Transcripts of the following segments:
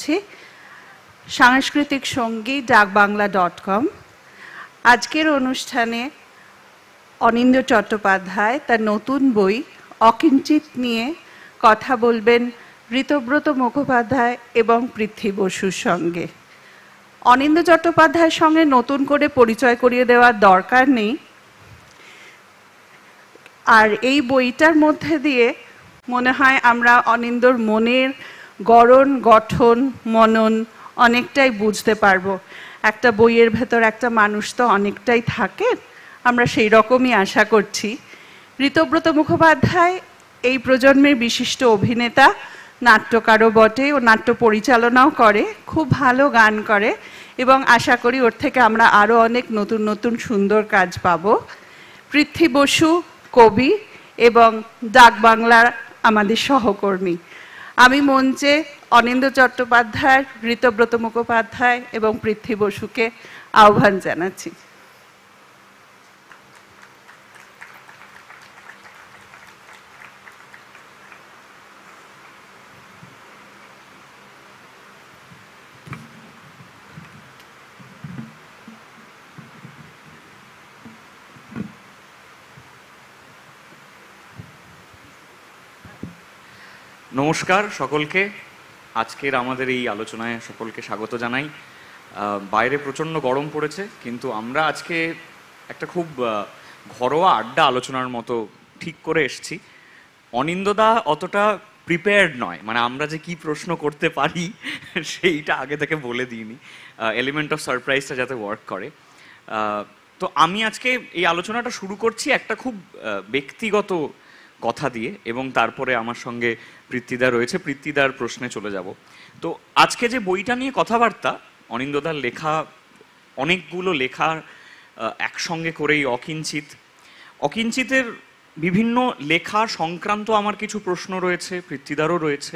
করছি সাংস্কৃতিক সঙ্গী ডাকবাংলা.com। আজকের অনুষ্ঠানে অনিন্দ্য চট্টোপাধ্যায় তার নতুন বই অকিঞ্চিত নিয়ে কথা বলবেন ঋতব্রত মুখোপাধ্যায় এবং পৃথ্বী বসুর সঙ্গে। অনিন্দ্য চট্টোপাধ্যায়ের সঙ্গে নতুন করে পরিচয় করিয়ে দেওয়ার দরকার নেই, আর এই বইটার মধ্যে দিয়ে মনে হয় আমরা অনিন্দ্যর মনের গড়ন গঠন মনন অনেকটাই বুঝতে পারবো। একটা বইয়ের ভেতর একটা মানুষ তো অনেকটাই থাকে, আমরা সেই রকমই আশা করছি। ঋতব্রত মুখোপাধ্যায় এই প্রজন্মের বিশিষ্ট অভিনেতা, নাট্যকারও বটে, ও নাট্য পরিচালনাও করে, খুব ভালো গান করে এবং আশা করি ওর থেকে আমরা আরও অনেক নতুন নতুন সুন্দর কাজ পাবো। পৃথ্বী বসু কবি এবং ডাকবাংলার আমাদের সহকর্মী। আমি মঞ্চে অনিন্দ্য চট্টোপাধ্যায়, ঋতব্রত মুখোপাধ্যায় এবং পৃথ্বী বসুকে আহ্বান জানাচ্ছি। নমস্কার সকলকে। আজকের আমাদের এই আলোচনায় সকলকে স্বাগত জানাই। বাইরে প্রচণ্ড গরম পড়েছে, কিন্তু আমরা আজকে একটা খুব ঘরোয়া আড্ডা আলোচনার মতো ঠিক করে এসেছি। অনিন্দ্যদা অতটা প্রিপেয়ার্ড নয়, মানে আমরা যে কি প্রশ্ন করতে পারি সেইটা আগে থেকে বলে দিইনি, এলিমেন্ট অফ সারপ্রাইজটা যাতে ওয়ার্ক করে। তো আমি আজকে এই আলোচনাটা শুরু করছি একটা খুব ব্যক্তিগত কথা দিয়ে, এবং তারপরে আমার সঙ্গে পৃথ্বীদা রয়েছে, পৃথ্বীদার প্রশ্নে চলে যাব। তো আজকে যে বইটা নিয়ে কথাবার্তা, অনিন্দ্যদার লেখা অনেকগুলো লেখা একসঙ্গে করেই অকিঞ্চিতের বিভিন্ন লেখা সংক্রান্ত আমার কিছু প্রশ্ন রয়েছে, পৃথ্বীদারও রয়েছে,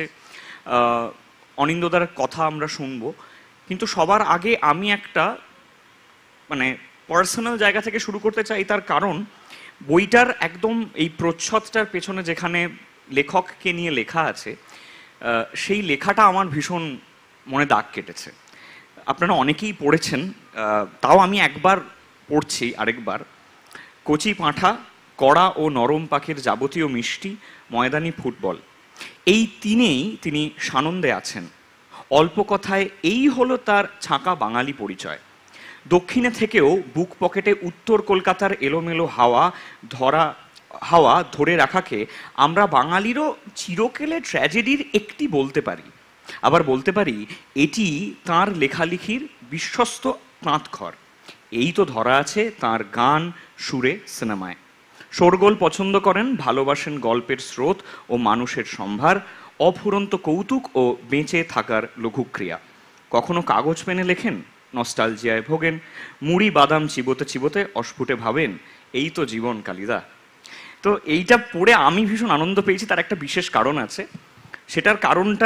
অনিন্দ্যদার কথা আমরা শুনবো। কিন্তু সবার আগে আমি একটা মানে পার্সোনাল জায়গা থেকে শুরু করতে চাই। তার কারণ বইটার একদম এই প্রচ্ছদটার পেছনে যেখানে লেখককে নিয়ে লেখা আছে, সেই লেখাটা আমার ভীষণ মনে দাগ কেটেছে। আপনারা অনেকেই পড়েছেন, তাও আমি একবার পড়ছি আরেকবার। কচি পাঁঠা, কড়া ও নরম পাখির যাবতীয় মিষ্টি, ময়দানি ফুটবল, এই তিনি সানন্দে আছেন। অল্প কথায় এই হলো তার ছাঁকা বাঙালি পরিচয়। দক্ষিণে থেকেও বুক পকেটে উত্তর কলকাতার এলোমেলো হাওয়া ধরে রাখাকে আমরা বাঙালিরও চিরকেলে ট্র্যাজেডির একটি বলতে পারি। আবার বলতে পারি এটি তাঁর লেখালেখির বিশ্বস্ত প্রাঁতঘর। এই তো ধরা আছে তাঁর গান, সুরে, সিনেমায়। শোরগোল পছন্দ করেন, ভালোবাসেন গল্পের স্রোত ও মানুষের সম্ভার, অফুরন্ত কৌতুক ও বেঁচে থাকার লঘুক্রিয়া। কখনো কাগজ পেনে লেখেন, নস্টালজিয়ায় ভোগেন, মুড়ি বাদাম চিবোতে চিবোতে অস্ফুটে ভাবেন এই তো জীবন কালিদা। তো এইটা পড়ে আমি ভীষণ আনন্দ পেয়েছি। তার একটা বিশেষ কারণ আছে। সেটার কারণটা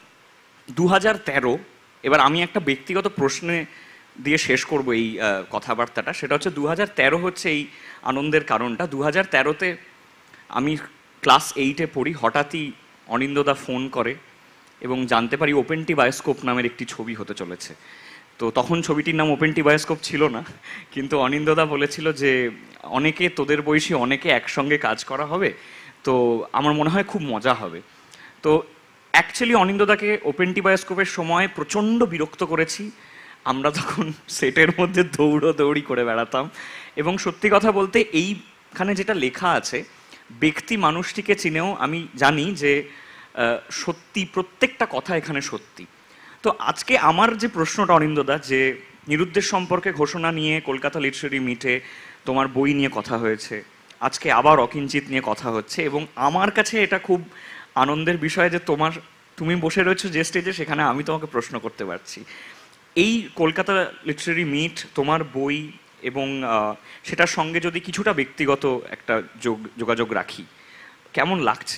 2013। এবার আমি একটা ব্যক্তিগত প্রশ্নে দিয়ে শেষ করব এই কথাবার্তাটা। সেটা হচ্ছে 2013 হচ্ছে এই আনন্দের কারণটা। 2013-তে আমি ক্লাস 8-এ পড়ি। হঠাৎই অনিন্দ্যদা ফোন করে এবং জানতে পারি ওপেনটি বায়োস্কোপ নামের একটি ছবি হতে চলেছে। তো তখন ছবিটির নাম ওপেনটি বায়োস্কোপ ছিল না, কিন্তু অনিন্দ্যদা বলেছিল যে অনেকে তোদের বয়সী অনেকে একসঙ্গে কাজ করা হবে, তো আমার মনে হয় খুব মজা হবে। তো অ্যাকচুয়ালি অনিন্দ্যদাকে ওপেনটি বায়োস্কোপের সময় প্রচণ্ড বিরক্ত করেছি। আমরা তখন সেটের মধ্যে দৌড়ি করে বেড়াতাম। এবং সত্যি কথা বলতে এইখানে যেটা লেখা আছে, ব্যক্তি মানুষটিকে চিনেও আমি জানি যে সত্যি প্রত্যেকটা কথা এখানে সত্যি। তো আজকে আমার যে প্রশ্নটা অনিন্দ্যদা, যে নিরুদ্দেশ সম্পর্কে ঘোষণা নিয়ে কলকাতা লিটারেরি মিটে তোমার বই নিয়ে কথা হয়েছে, আজকে আবার অকিঞ্চিত নিয়ে কথা হচ্ছে, এবং আমার কাছে এটা খুব আনন্দের বিষয় যে তুমি বসে রয়েছো যে স্টেজে, সেখানে আমি তোমাকে প্রশ্ন করতে পারছি। এই কলকাতা লিটারেরি মিট, তোমার বই এবং সেটার সঙ্গে যদি কিছুটা ব্যক্তিগত একটা যোগাযোগ রাখি, কেমন লাগছে?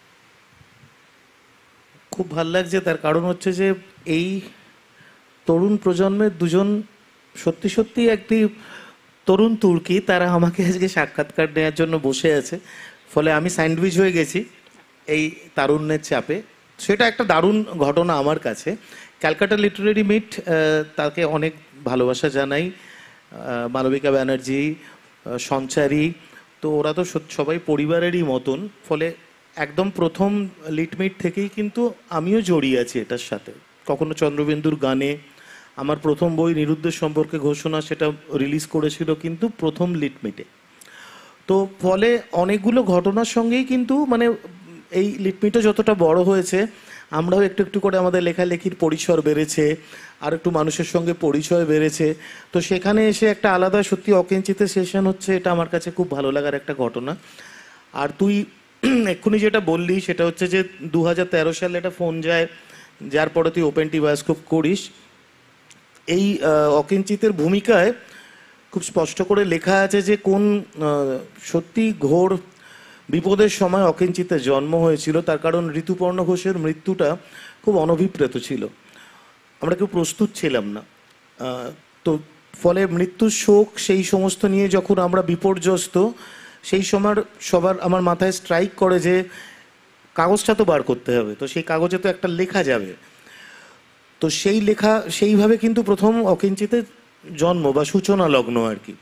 খুব ভাল লাগছে। তার কারণ হচ্ছে যে এই তরুণ প্রজন্মের দুজন সত্যি সত্যি একটি তরুণ তুর্কি, তারা আমাকে আজকে সাক্ষাৎকার নেওয়ার জন্য বসে আছে। ফলে আমি স্যান্ডউইচ হয়ে গেছি এই তারুণ্যের চাপে। সেটা একটা দারুণ ঘটনা আমার কাছে। ক্যালকাটা লিটারেরি মিট, তাকে অনেক ভালোবাসা জানাই। মালবিকা ব্যানার্জি, সঞ্চারী, তো ওরা তো সবাই পরিবারেরই মতন। ফলে একদম প্রথম লিটমিট থেকেই কিন্তু আমিও জড়িয়ে আছি এটার সাথে। কখনো চন্দ্রবিন্দুর গানে, আমার প্রথম বই নিরুদ্দেশ সম্পর্কে ঘোষণা, সেটা রিলিজ করেছিল কিন্তু প্রথম লিটমিটে। তো ফলে অনেকগুলো ঘটনার সঙ্গেই কিন্তু মানে এই লিটমিটও যতটা বড় হয়েছে, আমরাও একটু একটু করে আমাদের লেখালেখির পরিসর বেড়েছে, আর একটু মানুষের সঙ্গে পরিচয় বেড়েছে। তো সেখানে এসে একটা আলাদা সত্যি অকিঞ্চিতে সেশন হচ্ছে, এটা আমার কাছে খুব ভালো লাগার একটা ঘটনা। আর তুই এক্ষুনি যেটা বললি সেটা হচ্ছে যে 2013 সালে একটা ফোন যায়, যার পরে তুই ওপেন টি বায়োস্কোপ করিস। এই অকিঞ্চিতের ভূমিকায় খুব স্পষ্ট করে লেখা আছে যে কোন সত্যি ঘোর বিপদের সময় অকিঞ্চিতের জন্ম হয়েছিল। তার কারণ ঋতুপর্ণ ঘোষের মৃত্যুটা খুব অনভিপ্রেত ছিল, আমরা কেউ প্রস্তুত ছিলাম না। তো ফলে মৃত্যুর শোক সেই সমস্ত নিয়ে যখন আমরা বিপর্যস্ত, সেই সময় সবার আমার মাথায় স্ট্রাইক করে যে কাগজটা তো বার করতে হবে, তো সেই কাগজে তো একটা লেখা যাবে। তো সেই লেখা সেইভাবে কিন্তু প্রথম অকিঞ্চিতের জন্ম বা সূচনা লগ্ন আর কি।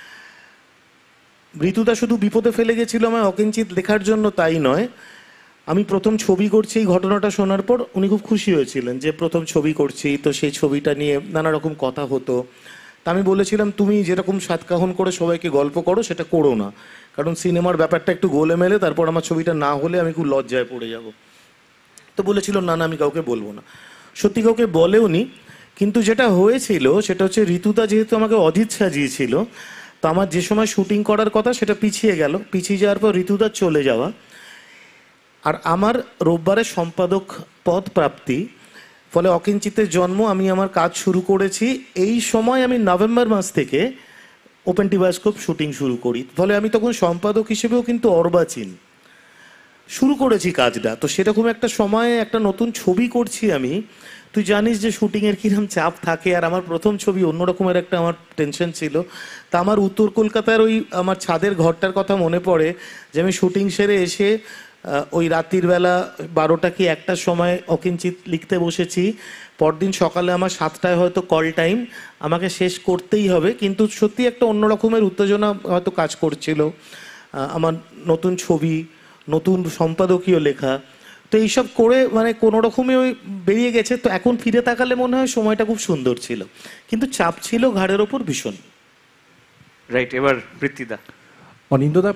ঋতুদা শুধু বিপদে ফেলে গেছিল আমায় অকিঞ্চিত লেখার জন্য তাই নয়, আমি প্রথম ছবি করছি এই ঘটনাটা শোনার পর উনি খুব খুশি হয়েছিলেন যে প্রথম ছবি করছি, তো সেই ছবিটা নিয়ে নানা রকম কথা হতো। তা আমি বলেছিলাম তুমি যেরকম সাতকাহন করে সবাইকে গল্প করো সেটা করো না, কারণ সিনেমার ব্যাপারটা একটু গোলেমেলে, তারপর আমার ছবিটা না হলে আমি খুব লজ্জায় পড়ে যাব। তো বলেছিল না না আমি কাউকে বলবো না। সত্যি কাউকে বলেওনি, কিন্তু যেটা হয়েছিল সেটা হচ্ছে ঋতুদা যেহেতু আমাকে অধীর সাজিয়েছিল, তো আমার যে সময় শুটিং করার কথা সেটা পিছিয়ে গেল। পিছিয়ে যাওয়ার পর ঋতুদার চলে যাওয়া, আর আমার রোববারের সম্পাদক পদ প্রাপ্তি, ফলে অকিঞ্চিতের জন্ম। আমি আমার কাজ শুরু করেছি এই সময়, আমি নভেম্বর মাস থেকে ওপেন টি বায়োস্কোপ শুটিং শুরু করি। ফলে আমি তখন সম্পাদক হিসেবেও কিন্তু অর্বাচীন শুরু করেছি কাজটা। তো সেরকম একটা সময়ে একটা নতুন ছবি করছি আমি, তুই জানিস যে শুটিংয়ের কিরম চাপ থাকে। আর আমার প্রথম ছবি, অন্যরকমের একটা আমার টেনশন ছিল। তা আমার উত্তর কলকাতার ওই আমার ছাদের ঘরটার কথা মনে পড়ে যে আমি শুটিং সেরে এসে ওই রাত্রির বেলা 12টা কি 1টার সময় অকিঞ্চিত লিখতে বসেছি। পরদিন সকালে আমার 7টায় হয়তো কল টাইম, আমাকে শেষ করতেই হবে। কিন্তু সত্যি একটা অন্য রকমের উত্তেজনা হয়তো কাজ করছিল, আমার নতুন ছবি, নতুন সম্পাদকীয় লেখা। তো এইসব করে মানে কোনো রকমে ওই বেরিয়ে গেছে। তো এখন ফিরে তাকালে মনে হয় সময়টা খুব সুন্দর ছিল, কিন্তু চাপ ছিল ঘাড়ের ওপর ভীষণ। রাইট, এবার বৃত্তিদা। অনিন্দদা,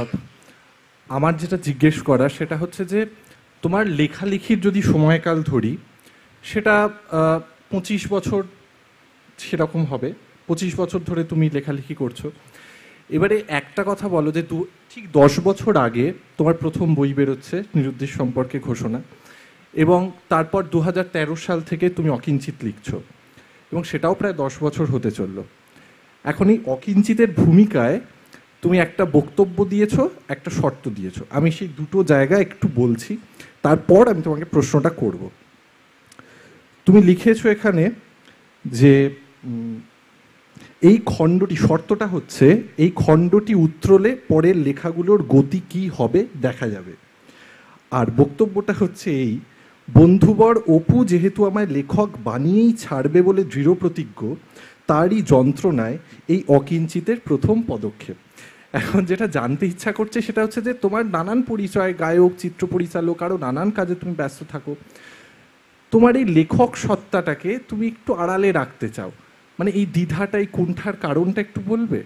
আমার যেটা জিজ্ঞেস করা সেটা হচ্ছে যে তোমার লেখালেখির যদি সময়কাল ধরি, সেটা 25 বছর সেরকম হবে। 25 বছর ধরে তুমি লেখালেখি করছো। এবারে একটা কথা বলো যে ঠিক 10 বছর আগে তোমার প্রথম বই বেরোচ্ছে নিরুদ্দেশ সম্পর্কে ঘোষণা, এবং তারপর 2013 সাল থেকে তুমি অকিঞ্চিত লিখছো, এবং সেটাও প্রায় 10 বছর হতে চললো। এখন এই অকিঞ্চিতের ভূমিকায় তুমি একটা বক্তব্য দিয়েছো, একটা শর্ত দিয়েছো। আমি সেই দুটো জায়গা একটু বলছি, তারপর আমি তোমাকে প্রশ্নটা করব। তুমি লিখেছো এখানে যে এই খণ্ডটি, শর্তটা হচ্ছে এই খণ্ডটি উতরলে পরের লেখাগুলোর গতি কি হবে দেখা যাবে। আর বক্তব্যটা হচ্ছে এই, বন্ধুবর অপু যেহেতু আমায় লেখক বানিয়েই ছাড়বে বলে দৃঢ় প্রতিজ্ঞ, তারই যন্ত্রণায় এই অকিঞ্চিতের প্রথম পদক্ষেপ। এখন যেটা জানতে ইচ্ছা করছে সেটা হচ্ছে যে তোমার নানান পরিচয়, গায়ক, চিত্র পরিচালক, আরও নানান কাজে তুমি ব্যস্ত থাকো, তোমার এই লেখক সত্তাটাকে তুমি একটু আড়ালে রাখতে চাও। মানে এই দ্বিধাটা, এই কুণ্ঠার কারণটা একটু বলবে?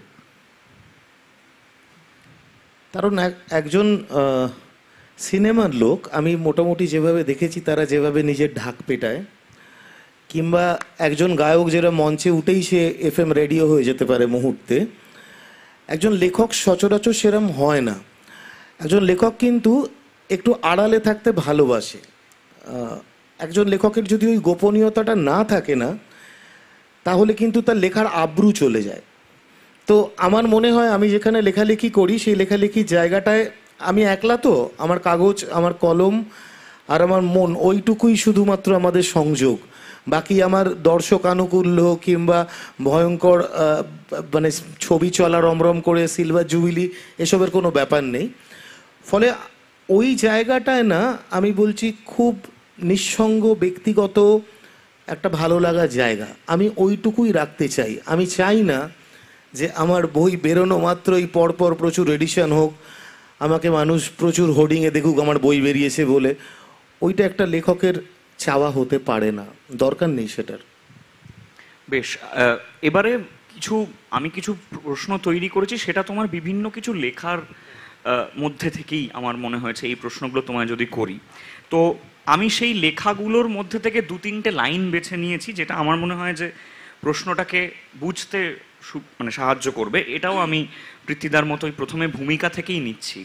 কারণ একজন সিনেমার লোক আমি মোটামুটি যেভাবে দেখেছি, তারা যেভাবে নিজের ঢাক পেটায়, কিংবা একজন গায়ক যেটা মঞ্চে উঠেই সে FM রেডিও হয়ে যেতে পারে মুহূর্তে, একজন লেখক সচরাচর সেরম হয় না। একজন লেখক কিন্তু একটু আড়ালে থাকতে ভালোবাসে। একজন লেখকের যদি ওই গোপনীয়তাটা না থাকে না, তাহলে কিন্তু তার লেখার আব্রু চলে যায়। তো আমার মনে হয় আমি যেখানে লেখালেখি করি, সেই লেখালেখির জায়গাটায় আমি একলা, তো আমার কাগজ, আমার কলম আর আমার মন, ওইটুকুই শুধুমাত্র আমাদের সংযোগ। বাকি আমার দর্শক আনুকূল্য কিংবা ভয়ঙ্কর মানে ছবি চলা রমরম করে সিলভার জুবিলি, এসবের কোনো ব্যাপার নেই। ফলে ওই জায়গাটায় না, আমি বলছি খুব নিঃসঙ্গ, ব্যক্তিগত একটা ভালো লাগার জায়গা, আমি ওইটুকুই রাখতে চাই। আমি চাই না যে আমার বই বেরোনো মাত্রই পরপর প্রচুর এডিশন হোক, আমাকে মানুষ প্রচুর হোর্ডিংয়ে দেখুক আমার বই বেরিয়েছে বলে। ওইটা একটা লেখকের চাওয়া হতে পারে না, দরকার নেই সেটার। বেশ, এবারে আমি কিছু প্রশ্ন তৈরি করেছি, সেটা তোমার বিভিন্ন কিছু লেখার মধ্যে থেকেই আমার মনে হয়েছে এই প্রশ্নগুলো তোমায় যদি করি। তো আমি সেই লেখাগুলোর মধ্যে থেকে 2-3টে লাইন বেছে নিয়েছি, যেটা আমার মনে হয় যে প্রশ্নটাকে বুঝতে মানে সাহায্য করবে। এটাও আমি পৃথ্বীদার মতোই প্রথমে ভূমিকা থেকেই নিচ্ছি।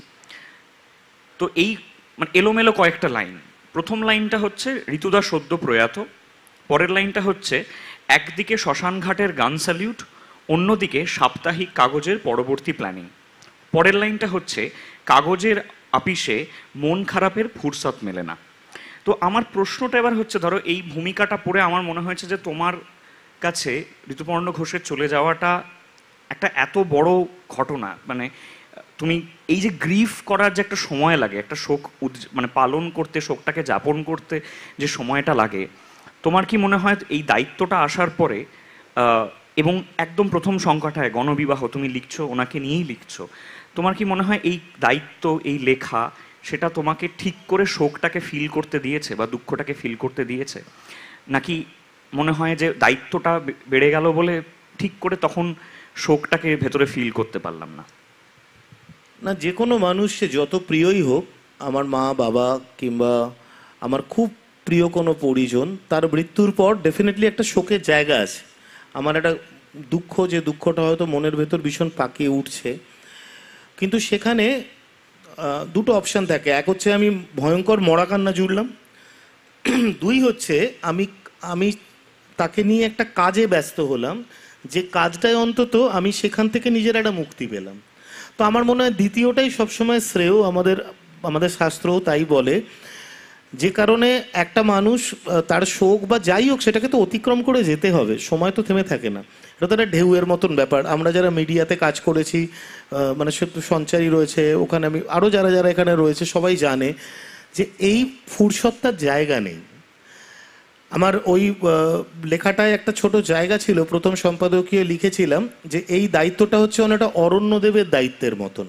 তো এই মানে এলোমেলো কয়েকটা লাইন। প্রথম লাইনটা হচ্ছে ঋতুদা সদ্য প্রয়াত, পরের লাইনটা হচ্ছে একদিকে শ্মশানঘাটের গান স্যালিউট, অন্যদিকে সাপ্তাহিক কাগজের পরবর্তী প্ল্যানিং। পরের লাইনটা হচ্ছে কাগজের আপিসে মন খারাপের ফুরসত মেলে না। তো আমার প্রশ্নটা এবার হচ্ছে, ধরো এই ভূমিকাটা পড়ে আমার মনে হয়েছে যে তোমার কাছে ঋতুপর্ণ ঘোষের চলে যাওয়াটা একটা এত বড় ঘটনা, মানে তুমি এই যে গ্রিফ করার যে একটা সময় লাগে, একটা শোক মানে পালন করতে, শোকটাকে যাপন করতে যে সময়টা লাগে, তোমার কি মনে হয় এই দায়িত্বটা আসার পরে, এবং একদম প্রথম সংখ্যাটায় গণবিবাহ তুমি লিখছো, ওনাকে নিয়েই লিখছো, তোমার কি মনে হয় এই দায়িত্ব, এই লেখা, সেটা তোমাকে ঠিক করে শোকটাকে ফিল করতে দিয়েছে বা দুঃখটাকে ফিল করতে দিয়েছে? নাকি মনে হয় যে দায়িত্বটা বেড়ে গেল বলে ঠিক করে তখন শোকটাকে ভেতরে ফিল করতে পারলাম না? না, যে কোনো মানুষ সে যত প্রিয়ই হোক, আমার মা বাবা কিংবা আমার খুব প্রিয় কোনো পরিজন, তার মৃত্যুর পর ডেফিনেটলি একটা শোকের জায়গা আছে। আমার একটা দুঃখ, যে দুঃখটা হয়তো মনের ভেতর ভীষণ পাকিয়ে উঠছে, কিন্তু সেখানে দুটো অপশান থাকে। এক হচ্ছে আমি ভয়ঙ্কর মরা কান্না জুড়লাম, দুই হচ্ছে আমি তাকে নিয়ে একটা কাজে ব্যস্ত হলাম, যে কাজটায় অন্তত আমি সেখান থেকে নিজের একটা মুক্তি পেলাম। তো আমার মনে হয় দ্বিতীয়টাই সবসময় শ্রেয়। আমাদের শাস্ত্রও তাই বলে, যে কারণে একটা মানুষ তার শোক বা যাই হোক সেটাকে তো অতিক্রম করে যেতে হবে, সময় তো থেমে থাকে না। এটা তো একটা ঢেউয়ের মতন ব্যাপার। আমরা যারা মিডিয়াতে কাজ করেছি, মানে সঞ্চারী রয়েছে ওখানে, আমি আরও যারা যারা এখানে রয়েছে সবাই জানে যে এই ফুরসত্তার জায়গা নেই। আমার ওই লেখাটায় একটা ছোট জায়গা ছিল, প্রথম সম্পাদকীয় লিখেছিলাম যে এই দায়িত্বটা হচ্ছে অনেকটা অরণ্যদেবের দায়িত্বের মতন।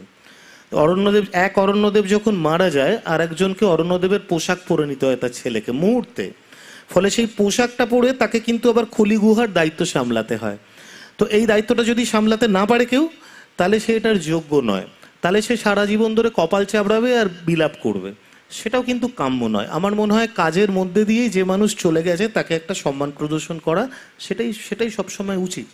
অরণ্যদেব যখন মারা যায়, আর একজনকে অরণ্যদেবের পোশাক পরে নিতে হয় তার ছেলেকে মুহূর্তে, ফলে সেই পোশাকটা পরে তাকে কিন্তু আবার খলি গুহার দায়িত্ব সামলাতে হয়। তো এই দায়িত্বটা যদি সামলাতে না পারে কেউ, তাহলে সে এটার যোগ্য নয়, তাহলে সে সারা জীবন ধরে কপাল চাপড়াবে আর বিলাপ করবে, সেটাও কিন্তু কাম্য নয়। আমার মনে হয় কাজের মধ্যে দিয়েই যে মানুষ চলে গেছে তাকে একটা সম্মান প্রদর্শন করা, সেটাই সবসময় উচিত।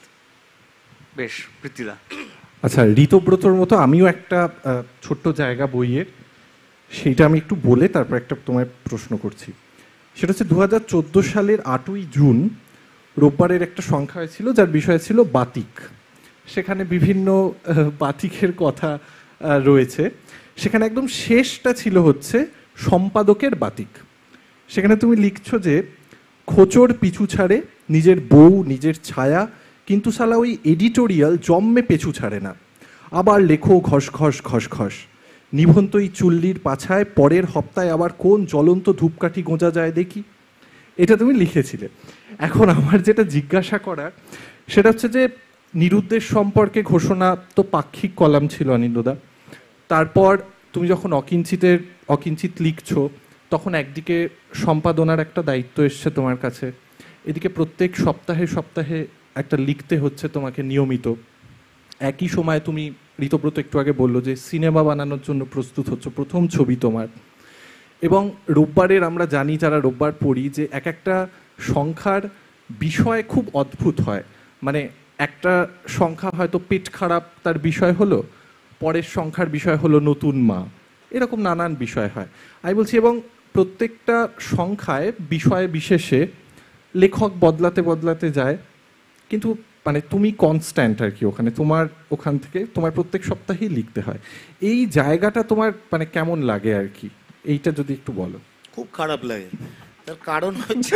বেশ, পৃথ্বীদা। আচ্ছা, ঋতব্রতর মতো আমিও একটা ছোট্ট জায়গা বইয়ের, সেইটা আমি একটু বলে তারপর একটা তোমায় প্রশ্ন করছি। সেটা হচ্ছে 2014 সালের 8ই জুন রোববারের একটা সংখ্যা হয়েছিল, যার বিষয় ছিল বাতিক। সেখানে বিভিন্ন বাতিকের কথা রয়েছে। সেখানে একদম শেষটা ছিল হচ্ছে সম্পাদকের বাতিক। সেখানে তুমি লিখছো যে খোঁচর পিছু ছাড়ে নিজের বউ, নিজের ছায়া, কিন্তু সালা ওই এডিটোরিয়াল জম্মে পেছু ছাড়ে না। আবার লেখো ঘস ঘস ঘস ঘস, নিভন্ত এই চুল্লির পাছায় পরের হপ্তায় আবার কোন জ্বলন্ত ধূপকাঠি গোঁজা যায় দেখি। এটা তুমি লিখেছিলে। এখন আমার যেটা জিজ্ঞাসা করার সেটা হচ্ছে যে নিরুদ্দেশ সম্পর্কে ঘোষণা তো পাক্ষিক কলাম ছিল অনিন্দদা, তারপর তুমি যখন অকিঞ্চিত লিখছো, তখন একদিকে সম্পাদনার একটা দায়িত্ব এসছে তোমার কাছে, এদিকে প্রত্যেক সপ্তাহে একটা লিখতে হচ্ছে তোমাকে নিয়মিত। একই সময় তুমি, ঋতব্রত একটু আগে বললো যে সিনেমা বানানোর জন্য প্রস্তুত হচ্ছে, প্রথম ছবি তোমার। এবং রোববারের আমরা জানি, যারা রোববার পড়ি, যে এক একটা সংখ্যার বিষয় খুব অদ্ভুত হয়। মানে একটা সংখ্যা হয়তো পেট খারাপ তার বিষয় হলো, পরের সংখ্যার বিষয় হলো নতুন মা, এরকম নানান বিষয় হয়। আমি বলছি, এবং প্রত্যেকটা সংখ্যায় বিষয় বিশেষে লেখক বদলাতে যায়, কিন্তু মানে তুমি কনস্ট্যান্ট আর কি ওখানে, ওখান থেকে তোমার প্রত্যেক সপ্তাহেই লিখতে হয়। এই জায়গাটা তোমার মানে কেমন লাগে আর কি, এইটা যদি একটু বলো। খুব খারাপ লাগে। তার কারণ হচ্ছে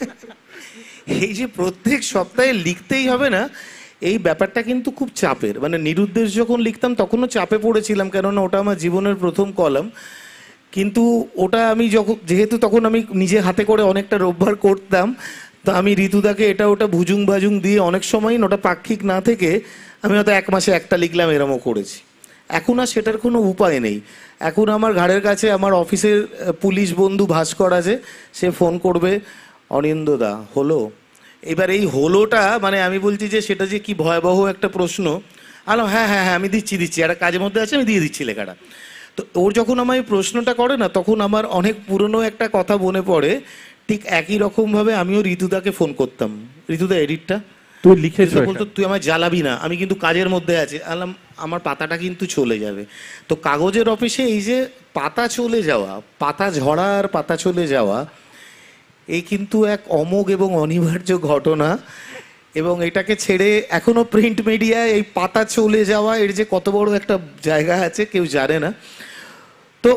এই যে প্রত্যেক সপ্তাহে লিখতেই হবে না, এই ব্যাপারটা কিন্তু খুব চাপের। মানে নিরুদ্দেশ যখন লিখতাম তখনও চাপে পড়েছিলাম, কেননা ওটা আমার জীবনের প্রথম কলাম। কিন্তু ওটা আমি যেহেতু তখন আমি নিজে হাতে করে অনেকটা রোববার করতাম, তো আমি ঋতুদাকে এটা ওটা ভুজুং ভাজুং দিয়ে অনেক সময় ওটা পাক্ষিক না থেকে আমি হয়তো 1 মাসে একটা লিখলাম, এরমও করেছি। এখন আর সেটার কোনো উপায় নেই। এখন আমার ঘাড়ের কাছে আমার অফিসের পুলিশ বন্ধু ভাস্কর আছে, সে ফোন করবে, অনিন্দদা হলো। এবার এই হলোটা মানে আমি বলছি যে সেটা যে কি ভয়াবহ একটা প্রশ্ন। আলাম হ্যাঁ হ্যাঁ হ্যাঁ আমি দিচ্ছি একটা কাজের মধ্যে আছে, আমি দিয়ে দিচ্ছি লেখাটা। তো ওর যখন আমার এই প্রশ্নটা করে না, তখন আমার অনেক পুরনো একটা কথা মনে পড়ে। ঠিক একই রকমভাবে আমিও ঋতুদাকে ফোন করতাম, ঋতুদা এডিটটা তুই লিখেছো বলতো তুই আমায় জ্বালাবি না, আমি কিন্তু কাজের মধ্যে আছি। আলাম আমার পাতাটা কিন্তু চলে যাবে। তো কাগজের অফিসে এই যে পাতা চলে যাওয়া, পাতা ঝরা আর পাতা চলে যাওয়া, এই কিন্তু এক অমোঘ এবং অনিবার্য ঘটনা। এবং এটাকে ছেড়ে এখনো প্রিন্ট মিডিয়ায় এই পাতা চলে যাওয়া এর যে কত বড় একটা জায়গা আছে কেউ জানে না। তো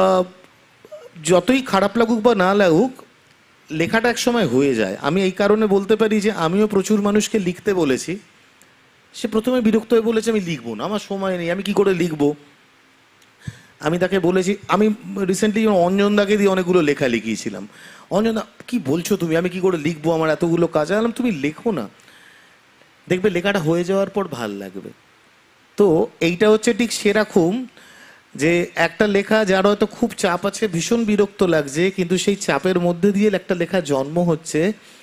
যতই খারাপ লাগুক বা না লাগুক, লেখাটা এক সময় হয়ে যায়। আমি এই কারণে বলতে পারি যে আমিও প্রচুর মানুষকে লিখতে বলেছি, সে প্রথমে বিরক্ত হয়ে বলেছে আমি লিখবো না, আমার সময় নেই, আমি কি করে লিখবো। আমি তাকে বলেছি, আমি রিসেন্টলি অঞ্জনদাকে দিয়ে অনেকগুলো লেখা লিখিয়েছিলাম। অঞ্জনদা কি বলছো তুমি, আমি কি করে লিখবো, আমার এতগুলো কাজ। আনলাম তুমি লেখো না, দেখবে লেখাটা হয়ে যাওয়ার পর ভাল লাগবে। তো এইটা হচ্ছে ঠিক সেরকম যে একটা লেখা যার হয়তো খুব চাপ আছে, ভীষণ বিরক্ত লাগছে, কিন্তু সেই চাপের মধ্যে দিয়ে একটা লেখা জন্ম হচ্ছে,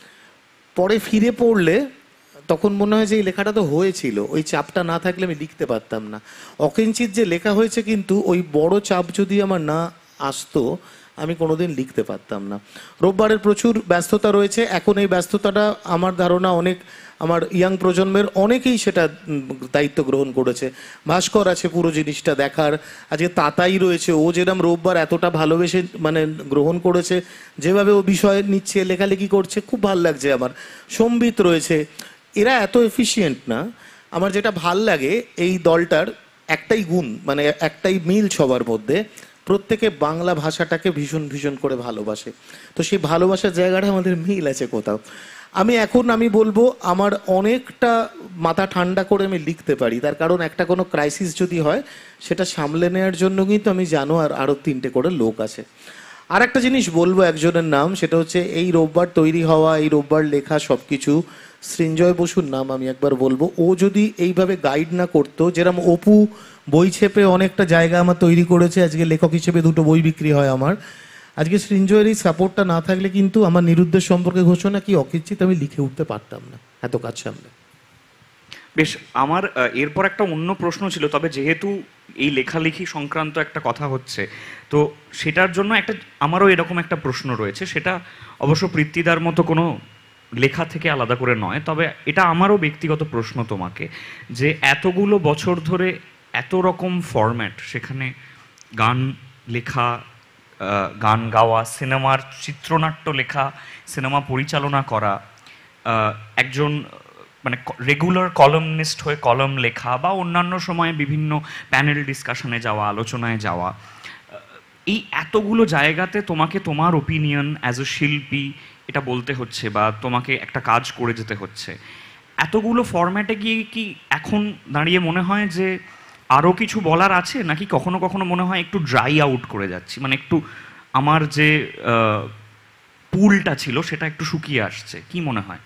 পরে ফিরে পড়লে তখন মনে হয় যে এই লেখাটা তো হয়েছিল, ওই চাপটা না থাকলে আমি লিখতে পারতাম না। অকিঞ্চিত যে লেখা হয়েছে, কিন্তু ওই বড় চাপ যদি আমার না আসতো আমি কোনোদিন লিখতে পারতাম না। রোববারের প্রচুর ব্যস্ততা রয়েছে। এখন এই ব্যস্ততাটা আমার ধারণা অনেক আমার ইয়াং প্রজন্মের অনেকেই সেটা দায়িত্ব গ্রহণ করেছে। ভাস্কর আছে পুরো জিনিসটা দেখার, আজকে তাতাই রয়েছে, ও যেরকম রোববার এতটা ভালোবেসে মানে গ্রহণ করেছে, যেভাবে ও বিষয় নিচ্ছে, লেখালেখি করছে, খুব ভাল লাগছে আমার। সম্বিত রয়েছে, এরা এত এফিশিয়েন্ট না। আমার যেটা ভাল লাগে এই দলটার একটাই গুণ, মানে একটাই মিল সবার মধ্যে, প্রত্যেকে বাংলা ভাষাটাকে ভীষণ ভীষণ করে ভালোবাসে। তো সেই ভালোবাসার জায়গাটা আমাদের মিল আছে কোথাও। আমি বলবো আমার অনেকটা মাথা ঠান্ডা করে আমি লিখতে পারি, তার কারণ একটা কোনো ক্রাইসিস যদি হয় সেটা সামলে নেওয়ার জন্য কিন্তু আমি জানো আর আরও 3টে করে লোক আছে। আর একটা জিনিস বলবো একজনের নাম, সেটা হচ্ছে এই রোববার তৈরি হওয়া, এই রোববার লেখা সব কিছু সৃঞ্জয় বসুর নাম আমি একবার বলবো। ও যদি এইভাবে গাইড না করতো, যেরকম অপু বই ছেপে অনেকটা জায়গা আমার তৈরি করেছে, আজকে লেখক হিসেবে 2টো বই বিক্রি হয় আমার, আজকে সৃঞ্জয়ের এই সাপোর্টটা না থাকলে কিন্তু আমার নিরুদ্দেশ সম্পর্কে ঘোষণা কি অকিঞ্চিত আমি লিখে উঠতে পারতাম না এত কাজ সামনে। বেশ, আমার এরপর একটা অন্য প্রশ্ন ছিল, তবে যেহেতু এই লেখালেখি সংক্রান্ত একটা কথা হচ্ছে, তো সেটার জন্য আমারও এরকম একটা প্রশ্ন রয়েছে। সেটা অবশ্য পৃথ্বীদার মতো কোনো লেখা থেকে আলাদা করে নয়, তবে এটা আমারও ব্যক্তিগত প্রশ্ন তোমাকে, যে এতগুলো বছর ধরে এত রকম ফরম্যাট, সেখানে গান লেখা, গান গাওয়া, সিনেমার চিত্রনাট্য লেখা, সিনেমা পরিচালনা করা, একজন মানে রেগুলার কলামনিস্ট হয়ে কলম লেখা, বা অন্যান্য সময়ে বিভিন্ন প্যানেল ডিসকাশনে যাওয়া, আলোচনায় যাওয়া, এই এতগুলো জায়গাতে তোমাকে তোমার ওপিনিয়ন অ্যাজ এ শিল্পী এটা বলতে হচ্ছে, বা তোমাকে একটা কাজ করে যেতে হচ্ছে। এতগুলো ফরম্যাটে গিয়ে কি এখন দাঁড়িয়ে মনে হয় যে আরও কিছু বলার আছে, নাকি কখনো কখনো মনে হয় একটু ড্রাই আউট করে যাচ্ছি, মানে একটু আমার যে পুলটা ছিল সেটা একটু শুকিয়ে আসছে, কি মনে হয়?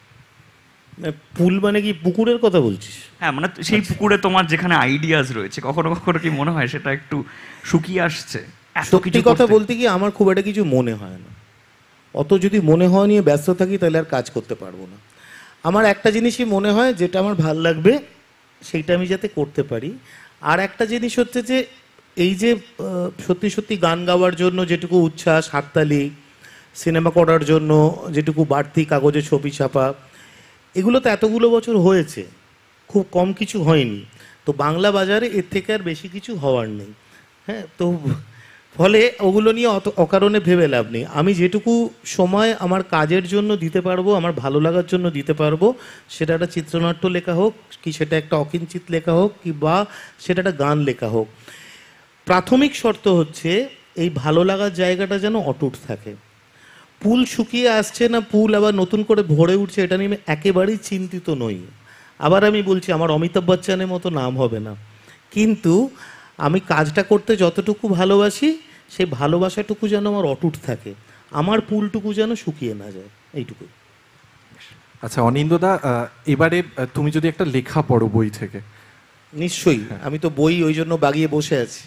পুল মানে কি পুকুরের কথা বলছিস? হ্যাঁ, মানে সেই পুকুরে তোমার যেখানে আইডিয়াস রয়েছে, কখনো কখনো কি মনে হয় সেটা একটু শুকিয়ে আসছে? সত্যি কথা বলতে কি আমার খুব একটা কিছু মনে হয় না। অত যদি মনে হয় নিয়ে ব্যস্ত থাকি তাহলে আর কাজ করতে পারবো না। আমার একটা জিনিসই মনে হয়, যেটা আমার ভাল লাগবে সেইটা আমি যাতে করতে পারি। আর একটা জিনিস হচ্ছে যে এই যে সত্যি সত্যি গান গাওয়ার জন্য যেটুকু উচ্ছ্বাস, হাততালি, সিনেমা করার জন্য যেটুকু বাড়তি কাগজে ছবি ছাপা, এগুলো তো এতগুলো বছর হয়েছে, খুব কম কিছু হয়নি। তো বাংলা বাজারে এর থেকে আর বেশি কিছু হওয়ার নেই। হ্যাঁ, তো ফলে ওগুলো নিয়ে অকারণে ভেবে লাভ নেই। আমি যেটুকু সময় আমার কাজের জন্য দিতে পারবো, আমার ভালো লাগার জন্য দিতে পারবো, সেটা একটা চিত্রনাট্য লেখা হোক, কি সেটা একটা অকিঞ্চিত লেখা হোক, কি বা সেটা একটা গান লেখা হোক, প্রাথমিক শর্ত হচ্ছে এই ভালো লাগার জায়গাটা যেন অটুট থাকে। পুল শুকিয়ে আসছে না পুল আবার নতুন করে ভরে উঠছে, এটা নিয়ে আমি একেবারেই চিন্তিত নই। আবার আমি বলছি, আমার অমিতাভ বচ্চনের মতো নাম হবে না, কিন্তু আমি কাজটা করতে যতটুকু ভালোবাসি সেই ভালোবাসাটুকু যেন আমার অটুট থাকে, আমার পুলটুকু যেন শুকিয়ে না যায়, এইটুকুই। আচ্ছা অনিন্দদা, এবারে তুমি যদি একটা লেখা পড়ো বই থেকে। নিশ্চয়ই, আমি তো বই ওই জন্য বাগিয়ে বসে আছি।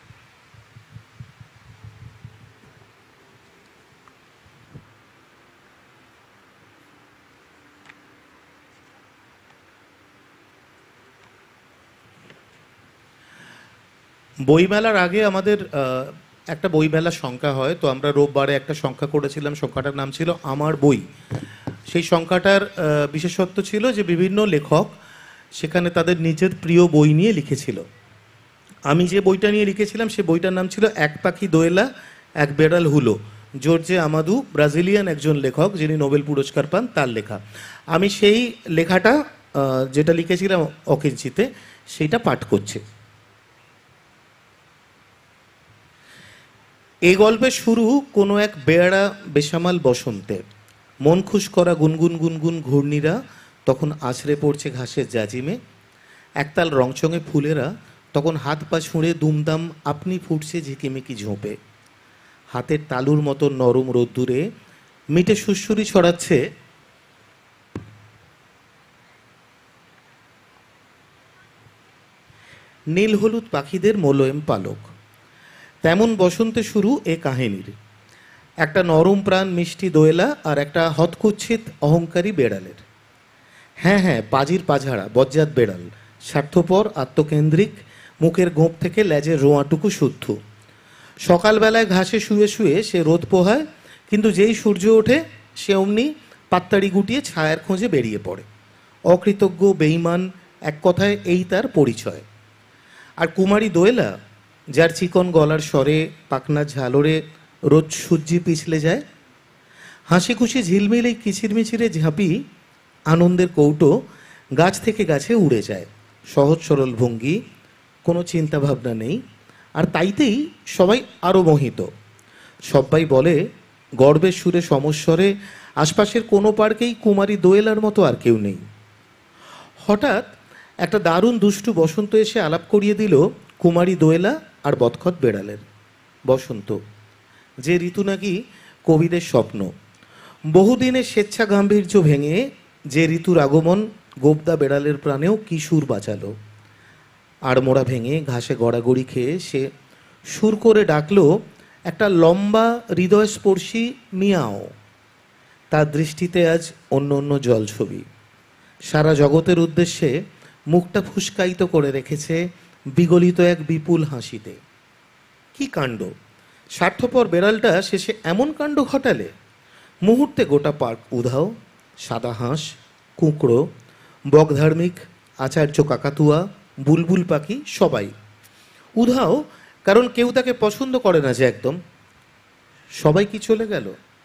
বইমেলার আগে আমাদের একটা বইমেলার সংখ্যা হয়, তো আমরা রোববারে একটা সংখ্যা করেছিলাম, সংখ্যাটার নাম ছিল আমার বই। সেই সংখ্যাটার বিশেষত্ব ছিল যে বিভিন্ন লেখক সেখানে তাদের নিজের প্রিয় বই নিয়ে লিখেছিল। আমি যে বইটা নিয়ে লিখেছিলাম সে বইটার নাম ছিল এক পাখি দোয়েলা এক বেড়াল হুলো, জর্জে আমাদু, ব্রাজিলিয়ান একজন লেখক যিনি নোবেল পুরস্কার পান, তার লেখা। আমি সেই লেখাটা যেটা লিখেছিলাম অকিঞ্চিতে, সেইটা পাঠ করছি। এই গল্পের শুরু কোনো এক বেয়াড়া বেসামাল বসন্তে। মন খুশ করা গুনগুন গুনগুন ঘূর্ণিরা তখন আছড়ে পড়ছে ঘাসের জাজিমে। একতাল রংচঙে ফুলেরা তখন হাত পা ছুঁড়ে দুমদাম আপনি ফুটছে ঝিকিমিকি ঝোঁপে। হাতের তালুর মতো নরম রোদ্দুরে মিটে সুড়সুড়ি ছড়াচ্ছে নীল হলুদ পাখিদের মোলয়েম পালক। তেমন বসন্তে শুরু এ কাহিনীর। একটা নরম প্রাণ মিষ্টি দোয়েলা আর একটা হতকুচ্ছিত অহংকারী বেড়ালের। হ্যাঁ হ্যাঁ, পাজির পাঝাড়া বজ্জাত বেড়াল, স্বার্থপর, আত্মকেন্দ্রিক, মুখের গোঁপ থেকে লেজের রোঁয়াটুকু শুদ্ধ। সকালবেলায় ঘাসে শুয়ে শুয়ে সে রোদ পোহায়, কিন্তু যেই সূর্য ওঠে সে অমনি পাত্তাড়ি গুটিয়ে ছায়ার খোঁজে বেরিয়ে পড়ে। অকৃতজ্ঞ, বেঈমান, এক কথায় এই তার পরিচয়। আর কুমারী দোয়েলা, যার চিকন গলার স্বরে পাখনা ঝালরে রোজ সূর্যি পিছলে যায়, হাসি খুশি ঝিলমিলে কিচিরমিচিরে ঝাঁপি আনন্দের কৌটো গাছ থেকে গাছে উড়ে যায়। সহজ সরল ভঙ্গি, কোনো চিন্তাভাবনা নেই, আর তাইতেই সবাই আরও মোহিত। সবাই বলে গর্বের সুরে সমস্বরে, আশপাশের কোনো পার্কেই কুমারী দোয়েলার মতো আর কেউ নেই। হঠাৎ একটা দারুণ দুষ্টু বসন্ত এসে আলাপ করিয়ে দিল কুমারী দোয়েলা আর বদখত বেড়ালের। বসন্ত, যে ঋতু নাকি কবিদের স্বপ্ন। বহুদিনের স্বেচ্ছা গাম্ভীর্য ভেঙে যে ঋতুর আগমন গোবদা বেড়ালের প্রাণেও কি সুর বাঁচালো। আড়মোড়া ভেঙে ঘাসে গড়াগড়ি খেয়ে সে সুর করে ডাকলো একটা লম্বা হৃদয়স্পর্শী মিয়াও। তার দৃষ্টিতে আজ অন্য অন্য জলছবি। সারা জগতের উদ্দেশ্যে মুখটা ফুসকায়িত করে রেখেছে বিগলিত এক বিপুল হাসিতে। কি কাণ্ড! স্বার্থপর বেড়ালটা শেষে এমন কাণ্ড ঘটালে। মুহূর্তে গোটা পার্ক উধাও। সাদা হাঁস, কুঁকড়ো, বকধার্মিক, আচার্য কাকাতুয়া, বুলবুল পাখি সবাই উধাও, কারণ কেউ তাকে পছন্দ করে না যে একদম। সবাই কি চলে গেল?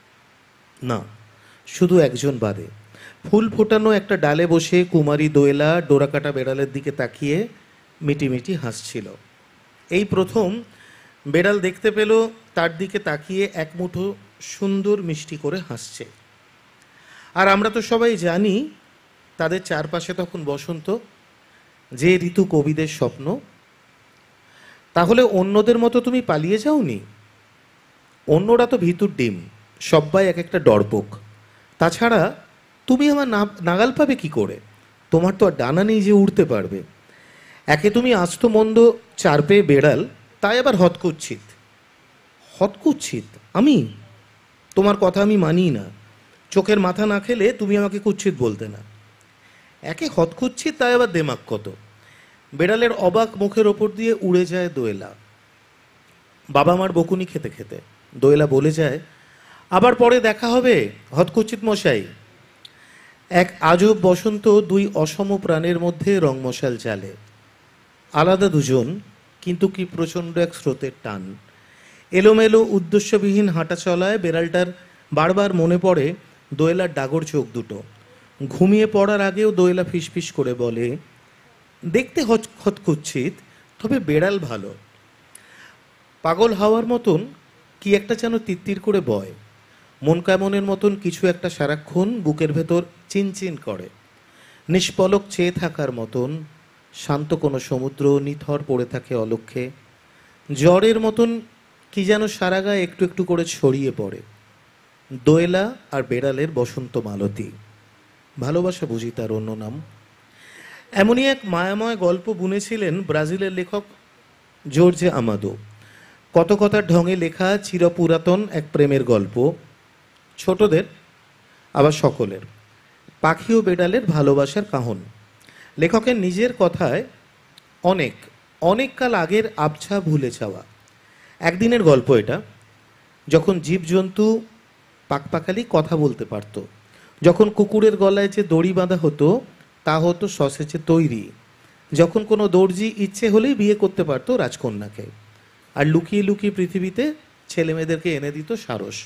না, শুধু একজন বাদে। ফুল ফোটানো একটা ডালে বসে কুমারী দোয়েলা ডোরাকাটা বেড়ালের দিকে তাকিয়ে মিটিমিটি হাসছিল। এই প্রথম বেড়াল দেখতে পেল তার দিকে তাকিয়ে এক মুঠো সুন্দর মিষ্টি করে হাসছে। আর আমরা তো সবাই জানি তাদের চারপাশে তখন বসন্ত, যে ঋতু কবিদের স্বপ্ন। তাহলে অন্যদের মতো তুমি পালিয়ে যাওনি? অন্যরা তো ভিতুর ডিম, সবাই এক একটা ডরপোক। তাছাড়া তুমি আমার নাগাল পাবে কি করে? তোমার তো আর ডানা নেই যে উড়তে পারবে। একে তুমি আস্ত মন্দ চার পেয়ে বেড়াল, তাই আবার হতকুচ্ছিত। হতকুচ্ছিত আমি? তোমার কথা আমি মানি না। চোখের মাথা না খেলে তুমি আমাকে কুচ্ছিত বলতে না। একে হতকুচ্ছিত, তাই আবার দেমাক কত। বেড়ালের অবাক মুখের ওপর দিয়ে উড়ে যায় দোয়েলা। বাবা মার বকুনি খেতে খেতে দোয়েলা বলে যায়, আবার পরে দেখা হবে হতকুচ্ছিত মশাই। এক আজব বসন্ত দুই অসম প্রাণের মধ্যে রংমশাল জ্বালে। আলাদা দুজন, কিন্তু কি প্রচণ্ড এক স্রোতের টান। এলোমেলো উদ্দেশ্যবিহীন হাঁটা চলায় বেড়ালটার বারবার মনে পড়ে দোয়েলার ডাগর চোখ দুটো। ঘুমিয়ে পড়ার আগেও দোয়েলা ফিসফিস করে বলে, দেখতে হতকুচ্ছিত, তবে বেড়াল ভালো। পাগল হাওয়ার মতন কি একটা যেন তিত্তির করে বয়। মন কেমনের মতন কিছু একটা সারাক্ষণ বুকের ভেতর চিনচিন করে। নিষ্পলক চেয়ে থাকার মতন, শান্ত কোনো সমুদ্র নিথর পড়ে থাকে অলক্ষ্যে। জ্বরের মতন কি যেন সারা গায়ে একটু একটু করে ছড়িয়ে পড়ে। দোয়েলা আর বেড়ালের বসন্ত মালতী। ভালোবাসা বুঝি তার অন্য নাম। এমনই এক মায়াময় গল্প বুনেছিলেন ব্রাজিলের লেখক জর্জে আমাদো। কত কথার ঢঙে লেখা চিরপুরাতন এক প্রেমের গল্প, ছোটদের আবার সকলের, পাখি ও বেড়ালের ভালোবাসার কাহন। লেখকের নিজের কথায় অনেক অনেক কাল আগের আবছা ভুলে যাওয়া একদিনের গল্প এটা, যখন জীবজন্তু পাকপাকালি কথা বলতে পারত, যখন কুকুরের গলায় যে দড়ি বাঁধা হতো তা হতো সসেজে তৈরি, যখন কোনো দর্জি ইচ্ছে হলেই বিয়ে করতে পারতো রাজকন্যাকে, আর লুকিয়ে লুকিয়ে পৃথিবীতে ছেলেমেয়েদেরকে এনে দিত সারস।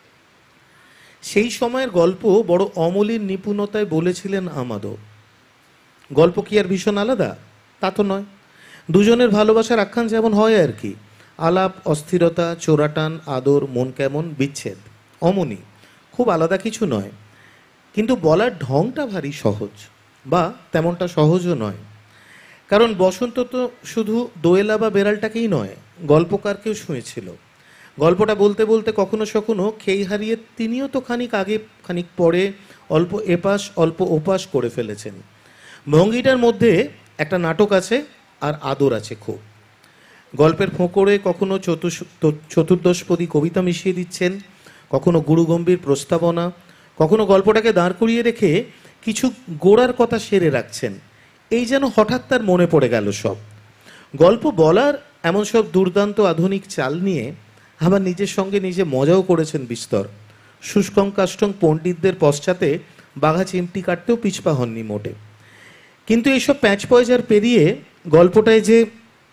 সেই সময়ের গল্প বড় অমলিন নিপুণতায় বলেছিলেন আমাদো। গল্প কি আর ভীষণ আলাদা? তা তো নয়। দুজনের ভালোবাসার আখ্যান যেমন হয় আর কি, আলাপ, অস্থিরতা, চোরাটান, আদর, মন কেমন, বিচ্ছেদ, অমনি, খুব আলাদা কিছু নয়। কিন্তু বলার ঢংটা ভারী সহজ, বা তেমনটা সহজও নয়। কারণ বসন্ত তো শুধু দোয়েলা বা বেড়ালটাকেই নয়, গল্পকারকেও শুয়েছিল। গল্পটা বলতে বলতে কখনো সখনো খেই হারিয়ে তিনিও তো খানিক আগে খানিক পরে অল্প এপাশ অল্প ওপাশ করে ফেলেছেন। ভঙ্গিটার মধ্যে একটা নাটক আছে আর আদর আছে খুব। গল্পের ফোঁকড়ে কখনো চতুর্দশপদী কবিতা মিশিয়ে দিচ্ছেন, কখনো গুরুগম্ভীর প্রস্তাবনা, কখনো গল্পটাকে দাঁড় করিয়ে রেখে কিছু গোড়ার কথা সেরে রাখছেন। এই যেন হঠাৎ তার মনে পড়ে গেল সব। গল্প বলার এমন সব দুর্দান্ত আধুনিক চাল নিয়ে আবার নিজের সঙ্গে নিজে মজাও করেছেন বিস্তর। শুষ্কং কাষ্টং পণ্ডিতদের পশ্চাতে বাঘা চিমটি কাটতেও পিছপা হননি মোটে। কিন্তু এইসব প্যাঁচ পয়জার পেরিয়ে গল্পটায় যে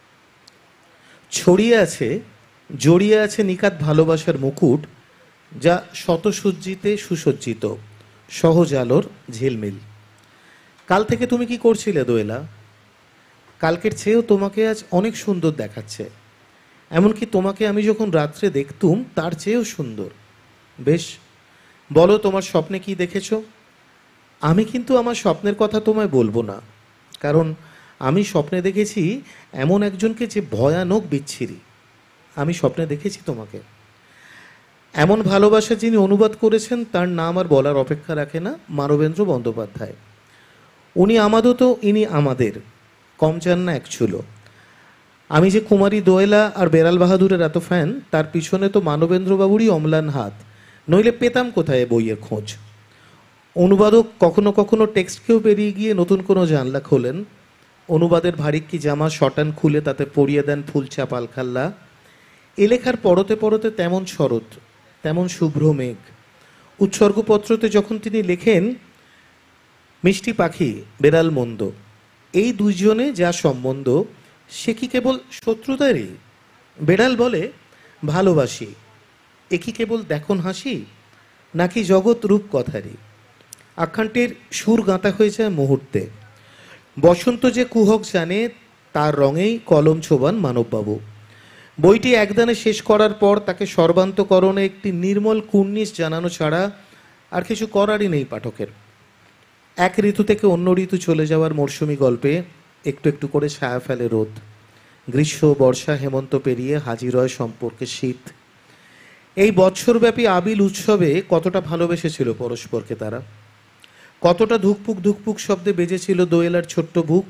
ছড়িয়ে আছে, জড়িয়ে আছে নিখাত ভালোবাসার মুকুট, যা শতসজ্জিতে সুসজ্জিত, সহজ আলোর ঝিলমিল। কাল থেকে তুমি কি করছিলে দোয়েলা? কালকের চেয়েও তোমাকে আজ অনেক সুন্দর দেখাচ্ছে। এমনকি তোমাকে আমি যখন রাত্রে দেখতুম তার চেয়েও সুন্দর। বেশ, বলো তোমার স্বপ্নে কি দেখেছো? আমি কিন্তু আমার স্বপ্নের কথা তোমায় বলবো না, কারণ আমি স্বপ্নে দেখেছি এমন একজনকে যে ভয়ানক বিচ্ছিরি। আমি স্বপ্নে দেখেছি তোমাকে। এমন ভালোবাসা যিনি অনুবাদ করেছেন তার নাম আর বলার অপেক্ষা রাখে না, মানবেন্দ্র বন্দ্যোপাধ্যায়। উনি আমাদও তো ইনি আমাদের, কম চান না এক চুলো। আমি যে কুমারী দোয়েলা আর বেড়াল বাহাদুরের এত ফ্যান, তার পিছনে তো মানবেন্দ্রবাবুরই অম্লান হাত, নইলে পেতাম কোথায় বইয়ের খোঁজ। অনুবাদক কখনো কখনো টেক্সটকেও পেরিয়ে গিয়ে নতুন কোনো জানলা খোলেন। অনুবাদের ভারিক্কি জামা শটান খুলে তাতে পরিয়ে দেন ফুলচা পালখাল্লা। এ লেখার পরতে পরতে তেমন শরৎ, তেমন শুভ্র মেঘ। উৎসর্গপত্রতে যখন তিনি লেখেন মিষ্টি পাখি বেড়াল মন্দ, এই দুইজনে যা সম্বন্ধ সে কি কেবল শত্রুতারই? বেড়াল বলে ভালোবাসি, এ কি কেবল দেখুন হাসি, নাকি জগৎ রূপ কথারই? আখ্যানটির সুর গাঁথা হয়ে যায় মুহূর্তে। বসন্ত যে কুহক জানে তার রঙেই কলম ছোবান মানববাবু। বইটি একদানে শেষ করার পর তাকে সর্বান্তকরণে একটি নির্মল কুর্নিশ জানানো ছাড়া আর কিছু করারই নেই পাঠকের। এক ঋতু থেকে অন্য ঋতু চলে যাওয়ার মরশুমি গল্পে একটু একটু করে ছায়া ফেলে রোদ। গ্রীষ্ম, বর্ষা, হেমন্ত পেরিয়ে হাজির হয় সম্পর্কে শীত। এই বৎসরব্যাপী আবিল উৎসবে কতটা ভালোবেসেছিল পরস্পরকে তারা, কতটা ধুকপুক ধুকপুক শব্দে বেজেছিল দোয়েলার ছোট্ট বুক,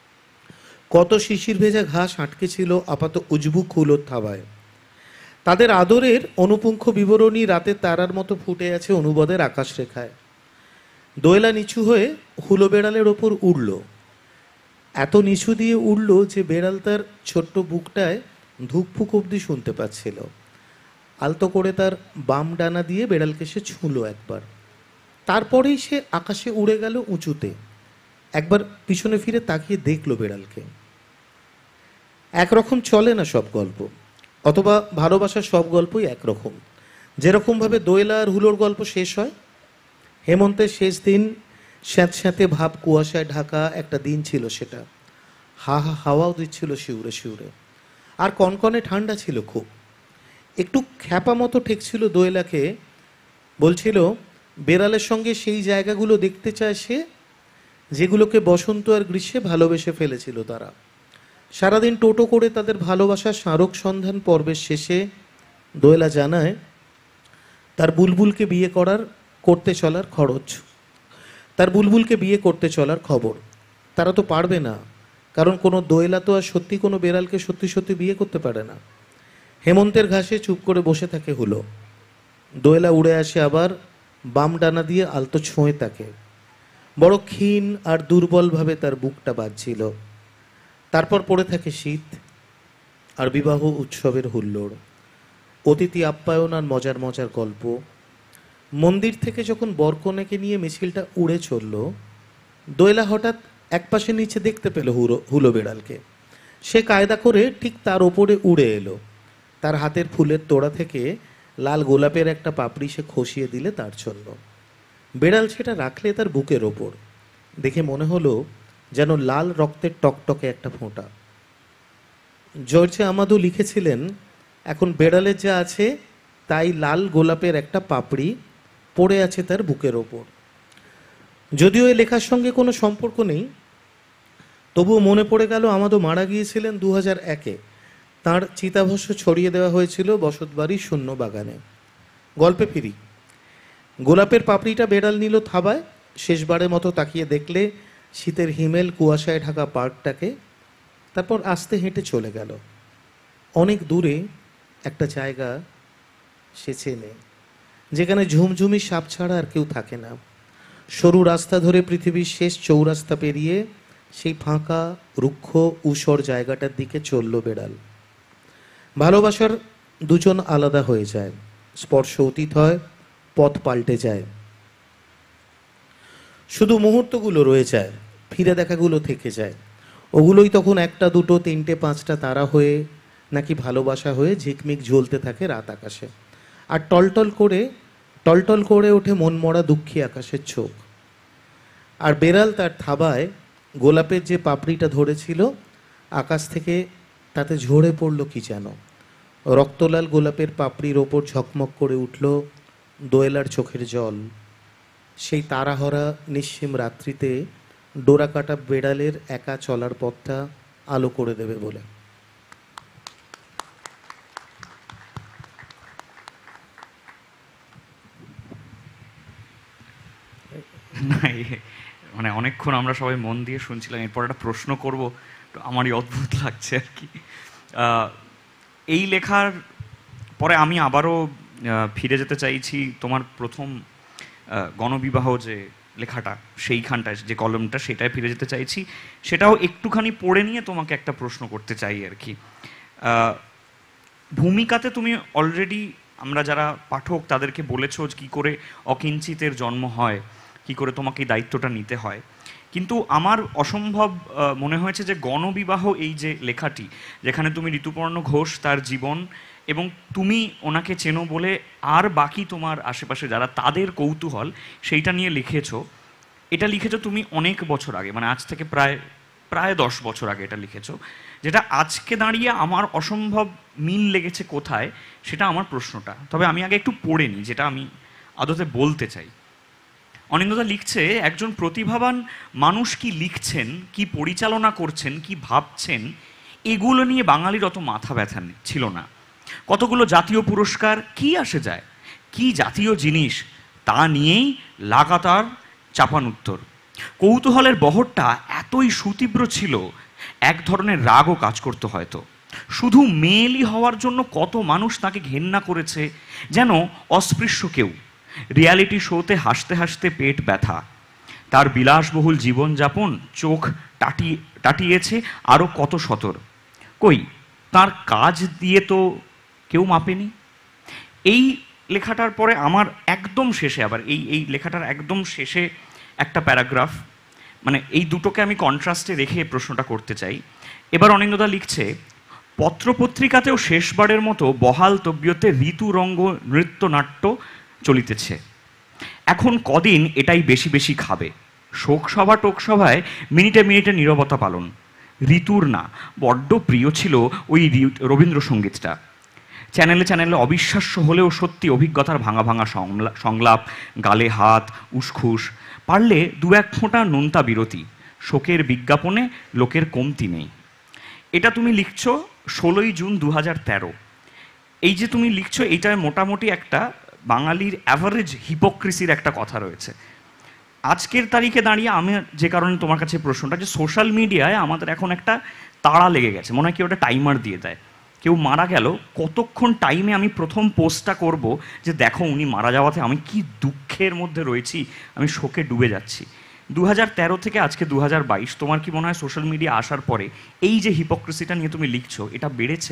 কত শিশির ভেজা ঘাস আটকে ছিল আপাত উজবুক হুলোর থাবায়। তাদের আদরের অনুপুঙ্খ বিবরণী রাতে তারার মতো ফুটে আছে অনুবাদের আকাশরেখায়। দোয়েলা নিচু হয়ে হুলো বেড়ালের ওপর উড়ল, এত নিচু দিয়ে উড়ল যে বেড়াল তার ছোট্ট বুকটায় ধুকফুক অবধি শুনতে পাচ্ছিল। আলতো করে তার বাম ডানা দিয়ে বেড়ালকে সে ছুঁলো একবার, তারপরেই সে আকাশে উড়ে গেল উঁচুতে। একবার পিছনে ফিরে তাকিয়ে দেখল বেড়ালকে। একরকম চলে না সব গল্প, অথবা ভালোবাসার সব গল্পই একরকম। যেরকমভাবে দোয়েলা আর হুলোর গল্প শেষ হয়, হেমন্তের শেষ দিন, স্যাঁতস্যাঁতে ভাব কুয়াশায় ঢাকা একটা দিন ছিল সেটা। হা হা হাওয়াও দিচ্ছিল শিউরে শিউরে, আর কনকনে ঠান্ডা ছিল খুব। একটু খ্যাপা মতো ঠেকছিল দোয়েলাকে, বলছিল বেড়ালের সঙ্গে সেই জায়গাগুলো দেখতে চায় সে, যেগুলোকে বসন্ত আর গ্রীষ্মে ভালোবেসে ফেলেছিল তারা। সারাদিন টোটো করে তাদের ভালোবাসার স্মারক সন্ধান পর্বের শেষে দোয়েলা জানায় তার বুলবুলকে বিয়ে করতে চলার খরচ। তার বুলবুলকে বিয়ে করতে চলার খবর। তারা তো পারবে না, কারণ কোনো দোয়েলা তো আর সত্যি কোনো বেড়ালকে সত্যি সত্যি বিয়ে করতে পারে না। হেমন্তের ঘাসে চুপ করে বসে থাকে হুলো। দোয়েলা উড়ে আসে আবার, বাম ডানা দিয়ে আলতো ছোঁয় তাকে। বড় ক্ষীণ আর দুর্বলভাবে তার বুকটা বাজছিল। তারপর পড়ে থাকে শীত আর বিবাহ উৎসবের হুল্লোড়, অতিথি আপ্যায়ন আর মজার মজার গল্প। মন্দির থেকে যখন বরকনেকে নিয়ে মিছিলটা উড়ে চলল, দোয়েলা হঠাৎ একপাশে নিচে দেখতে পেল হুলো বেড়ালকে। সে কায়দা করে ঠিক তার ওপরে উড়ে এলো। তার হাতের ফুলের তোড়া থেকে লাল গোলাপের একটা পাপড়ি সে খসিয়ে দিলে তার জন্য। বেড়াল সেটা রাখলে তার বুকের ওপর। দেখে মনে হলো যেন লাল রক্তের টকটকে একটা ফোঁটা। জর্জে আমাদু লিখেছিলেন, এখন বেড়ালের যা আছে তাই লাল গোলাপের একটা পাপড়ি পড়ে আছে তার বুকের ওপর। যদিও এই লেখার সঙ্গে কোনো সম্পর্ক নেই, তবুও মনে পড়ে গেল আমাদু মারা গিয়েছিলেন 2001-এ। তাঁর চিতাভস্ম ছড়িয়ে দেওয়া হয়েছিল বসতবাড়ির শূন্য বাগানে। গল্পে ফিরি। গোলাপের পাপড়িটা বেড়াল নিল থাবায়। শেষবারের মতো তাকিয়ে দেখলে শীতের হিমেল কুয়াশায় ঢাকা পার্কটাকে। তারপর আস্তে হেঁটে চলে গেল। অনেক দূরে একটা জায়গা সে চেনে, যেখানে ঝুমঝুমি সাপ ছাড়া আর কেউ থাকে না। সরু রাস্তা ধরে পৃথিবীর শেষ চৌরাস্তা পেরিয়ে সেই ফাঁকা রুক্ষ ঊষর জায়গাটার দিকে চলল বেড়াল। ভালোবাসার দুজন আলাদা হয়ে যায়, স্পর্শ অতীত হয়, পথ পাল্টে যায়, শুধু মুহূর্তগুলো রয়ে যায়, ফিরে দেখাগুলো থেকে যায়। ওগুলোই তখন একটা দুটো তিনটে পাঁচটা তারা হয়ে নাকি ভালোবাসা হয়ে ঝিকমিক ঝুলতে থাকে রাত আকাশে। আর টলটল করে ওঠে মনমরা দুঃখী আকাশের চোখ। আর বেড়াল তার থাবায় গোলাপের যে পাপড়িটা ধরেছিল, আকাশ থেকে তাতে ঝরে পড়ল কি যেন। রক্তলাল গোলাপের পাপড়ির ওপর ঝকমক করে উঠল দোয়েলার চোখের জল। সেই তারাহরা নিশ্চিম রাত্রিতে ডোরা কাটা বেড়ালের একা চলার পথটা আলো করে দেবে বলে। না, মানে অনেকক্ষণ আমরা সবাই মন দিয়ে শুনছিলাম। এরপর একটা প্রশ্ন করব, আমারই অদ্ভুত লাগছে আর কি। এই লেখার পরে আমি আবারও ফিরে যেতে চাইছি তোমার প্রথম গণবিবাহ যে লেখাটা, সেইখানটায় যে কলমটা, সেটায় ফিরে যেতে চাইছি। সেটাও একটুখানি পড়ে নিয়ে তোমাকে একটা প্রশ্ন করতে চাই আর কি। ভূমিকাতে তুমি অলরেডি, আমরা যারা পাঠক তাদেরকে বলেছো কি করে অকিঞ্চিতের জন্ম হয়, কি করে তোমাকে এই দায়িত্বটা নিতে হয়। কিন্তু আমার অসম্ভব মনে হয়েছে যে গণবিবাহ এই যে লেখাটি, যেখানে তুমি ঋতুপর্ণ ঘোষ তার জীবন এবং তুমি ওনাকে চেনো বলে আর বাকি তোমার আশেপাশে যারা তাদের কৌতূহল, সেইটা নিয়ে লিখেছো। এটা লিখেছো তুমি অনেক বছর আগে, মানে আজ থেকে প্রায় 10 বছর আগে এটা লিখেছো, যেটা আজকে দাঁড়িয়ে আমার অসম্ভব মিল লেগেছে কোথায়, সেটা আমার প্রশ্নটা। তবে আমি আগে একটু পড়ে নিই যেটা আমি আদতে বলতে চাই। অনিন্দদা লিখছে, একজন প্রতিভাবান মানুষ কি লিখছেন, কি পরিচালনা করছেন, কি ভাবছেন, এগুলো নিয়ে বাঙালির অত মাথা ব্যথা ছিল না। কতগুলো জাতীয় পুরস্কার কি আসে যায়, কি জাতীয় জিনিস তা নিয়েই লাগাতার চাপানুত্তর। কৌতূহলের বহরটা এতই সুতীব্র ছিল, এক ধরনের রাগও কাজ করতো হয়তো। শুধু মেয়েলি হওয়ার জন্য কত মানুষ তাকে ঘেন্না করেছে, যেন অস্পৃশ্য কেউ। রিয়ালিটি শোতে হাসতে হাসতে পেট ব্যথা। তার বিলাসবহুল জীবনযাপন চোখ টাটিয়েছে আরও কত সতর। কই, তার কাজ দিয়ে তো কেউ মাপেনি। এই লেখাটার পরে আমার একদম শেষে, আবার এই লেখাটার একদম শেষে একটা প্যারাগ্রাফ, মানে এই দুটোকে আমি কন্ট্রাস্টে রেখে প্রশ্নটা করতে চাই। এবার অনিন্দদা লিখছে, পত্রপত্রিকাতেও শেষবারের মতো বহাল তব্যতে ঋতুরঙ্গ নৃত্যনাট্য চলিতেছে। এখন কদিন এটাই বেশি বেশি খাবে। শোকসভা টোকসভায় মিনিটে মিনিটে নীরবতা পালন। ঋতুর না, বড্ড প্রিয় ছিল ওই রবীন্দ্রসঙ্গীতটা। চ্যানেলে চ্যানেলে অবিশ্বাস্য হলেও সত্যি অভিজ্ঞতার ভাঙা ভাঙা সংলাপ, গালে হাত, উসখুস, পারলে 2-1 ফোঁটা নোনতা বিরতি। শোকের বিজ্ঞাপনে লোকের কমতি নেই। এটা তুমি লিখছো 16ই জুন 2013। এই যে তুমি লিখছো, এইটায় মোটামুটি একটা বাঙালির অ্যাভারেজ হিপোক্রিসির একটা কথা রয়েছে। আজকের তারিখে দাঁড়িয়ে আমি যে কারণে তোমার কাছে প্রশ্নটা, যে সোশ্যাল মিডিয়ায় আমাদের এখন একটা তাড়া লেগে গেছে, মনে হয় কেউ একটা টাইমার দিয়ে দেয়, কেউ মারা গেল কতক্ষণ টাইমে আমি প্রথম পোস্টটা করব, যে দেখো উনি মারা যাওয়াতে আমি কি দুঃখের মধ্যে রয়েছি, আমি শোকে ডুবে যাচ্ছি। 2013 থেকে আজকে 2022, তোমার কি মনে হয় সোশ্যাল মিডিয়া আসার পরে এই যে হিপোক্রেসিটা নিয়ে তুমি লিখছো, এটা বেড়েছে?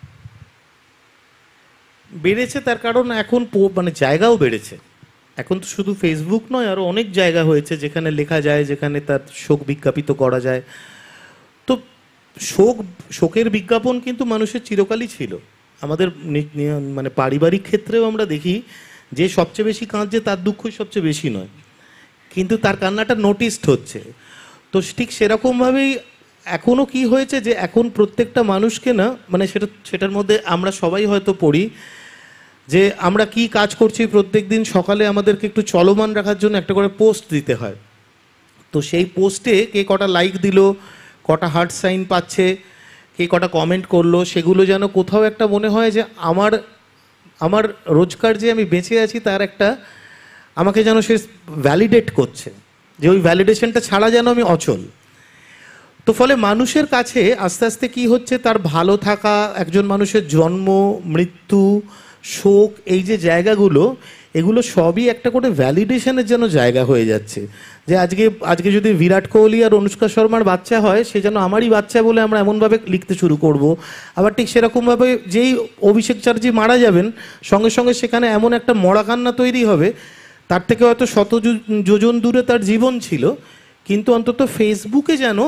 বেড়েছে, তার কারণ এখন মানে জায়গাও বেড়েছে। এখন তো শুধু ফেসবুক নয়, আরও অনেক জায়গা হয়েছে যেখানে লেখা যায়, যেখানে তার শোক বিজ্ঞাপিত করা যায়। তো শোকের বিজ্ঞাপন কিন্তু মানুষের চিরকালই ছিল। আমাদের মানে পারিবারিক ক্ষেত্রেও আমরা দেখি যে সবচেয়ে বেশি কাঁদছে তার দুঃখই সবচেয়ে বেশি নয়, কিন্তু তার কান্নাটা নোটিসড হচ্ছে। তো ঠিক সেরকমভাবেই এখনও কি হয়েছে যে এখন প্রত্যেকটা মানুষকে না, মানে সেটার মধ্যে আমরা সবাই হয়তো পড়ি যে আমরা কি কাজ করছি প্রত্যেক দিন সকালে আমাদেরকে একটু চলমান রাখার জন্য একটা করে পোস্ট দিতে হয়। তো সেই পোস্টে কে কটা লাইক দিল, কটা হার্ট সাইন পাচ্ছে, কে কটা কমেন্ট করলো, সেগুলো যেন কোথাও একটা মনে হয় যে আমার রোজকার যে আমি বেঁচে আছি তার একটা আমাকে যেন সে ভ্যালিডেট করছে, যে ওই ভ্যালিডেশনটা ছাড়া যেন আমি অচল। তো ফলে মানুষের কাছে আস্তে আস্তে কি হচ্ছে, তার ভালো থাকা, একজন মানুষের জন্ম, মৃত্যু, শোক, এই যে জায়গাগুলো, এগুলো সবই একটা করে ভ্যালিডেশনের জন্য জায়গা হয়ে যাচ্ছে। যে আজকে যদি বিরাট কোহলি আর অনুষ্কা শর্মার বাচ্চা হয়, সে যেন আমারই বাচ্চা বলে আমরা এমনভাবে লিখতে শুরু করব। আবার ঠিক সেরকমভাবে যেই অভিষেক চ্যাটার্জি মারা যাবেন, সঙ্গে সঙ্গে সেখানে এমন একটা মরা কান্না তৈরি হবে, তার থেকে হয়তো শত যোজন দূরে তার জীবন ছিল, কিন্তু অন্তত ফেসবুকে যেন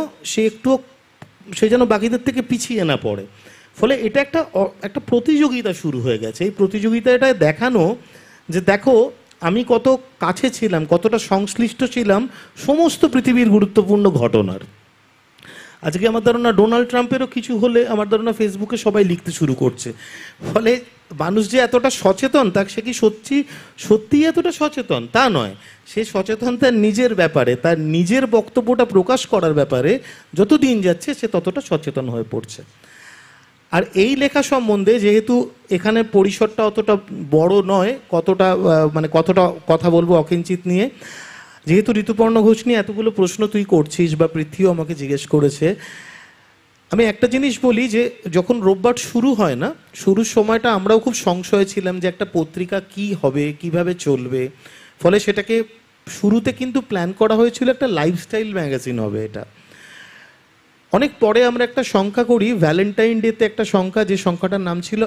সে যেন বাকিদের থেকে পিছিয়ে না পড়ে। ফলে এটা একটা প্রতিযোগিতা শুরু হয়ে গেছে। এই প্রতিযোগিতাটায় দেখানো যে দেখো আমি কত কাছে ছিলাম, কতটা সংশ্লিষ্ট ছিলাম সমস্ত পৃথিবীর গুরুত্বপূর্ণ ঘটনার। আজকে আমার ধারণা ডোনাল্ড ট্রাম্পেরও কিছু হলে আমার ধারণা ফেসবুকে সবাই লিখতে শুরু করছে। ফলে মানুষ যে এতটা সচেতন, তা সে কি সত্যিই এতটা সচেতন তা নয়। সে সচেতন তার নিজের ব্যাপারে, তার নিজের বক্তব্যটা প্রকাশ করার ব্যাপারে যত দিন যাচ্ছে সে ততটা সচেতন হয়ে পড়ছে। আর এই লেখা সম্বন্ধে যেহেতু এখানে পরিসরটা অতটা বড় নয়, কতটা কথা বলবো অকিঞ্চিত নিয়ে, যেহেতু ঋতুপর্ণ ঘোষ নিয়ে এতগুলো প্রশ্ন তুই করছিস বা পৃথ্বীও আমাকে জিজ্ঞেস করেছে, আমি একটা জিনিস বলি যে যখন রোববার শুরু হয় না, শুরুর সময়টা আমরাও খুব সংশয়ে ছিলাম যে একটা পত্রিকা কি হবে, কিভাবে চলবে। ফলে সেটাকে শুরুতে কিন্তু প্ল্যান করা হয়েছিল একটা লাইফস্টাইল ম্যাগাজিন হবে এটা। অনেক পরে আমরা একটা সংখ্যা করি ভ্যালেন্টাইন ডেতে, একটা সংখ্যা, যে সংখ্যাটার নাম ছিল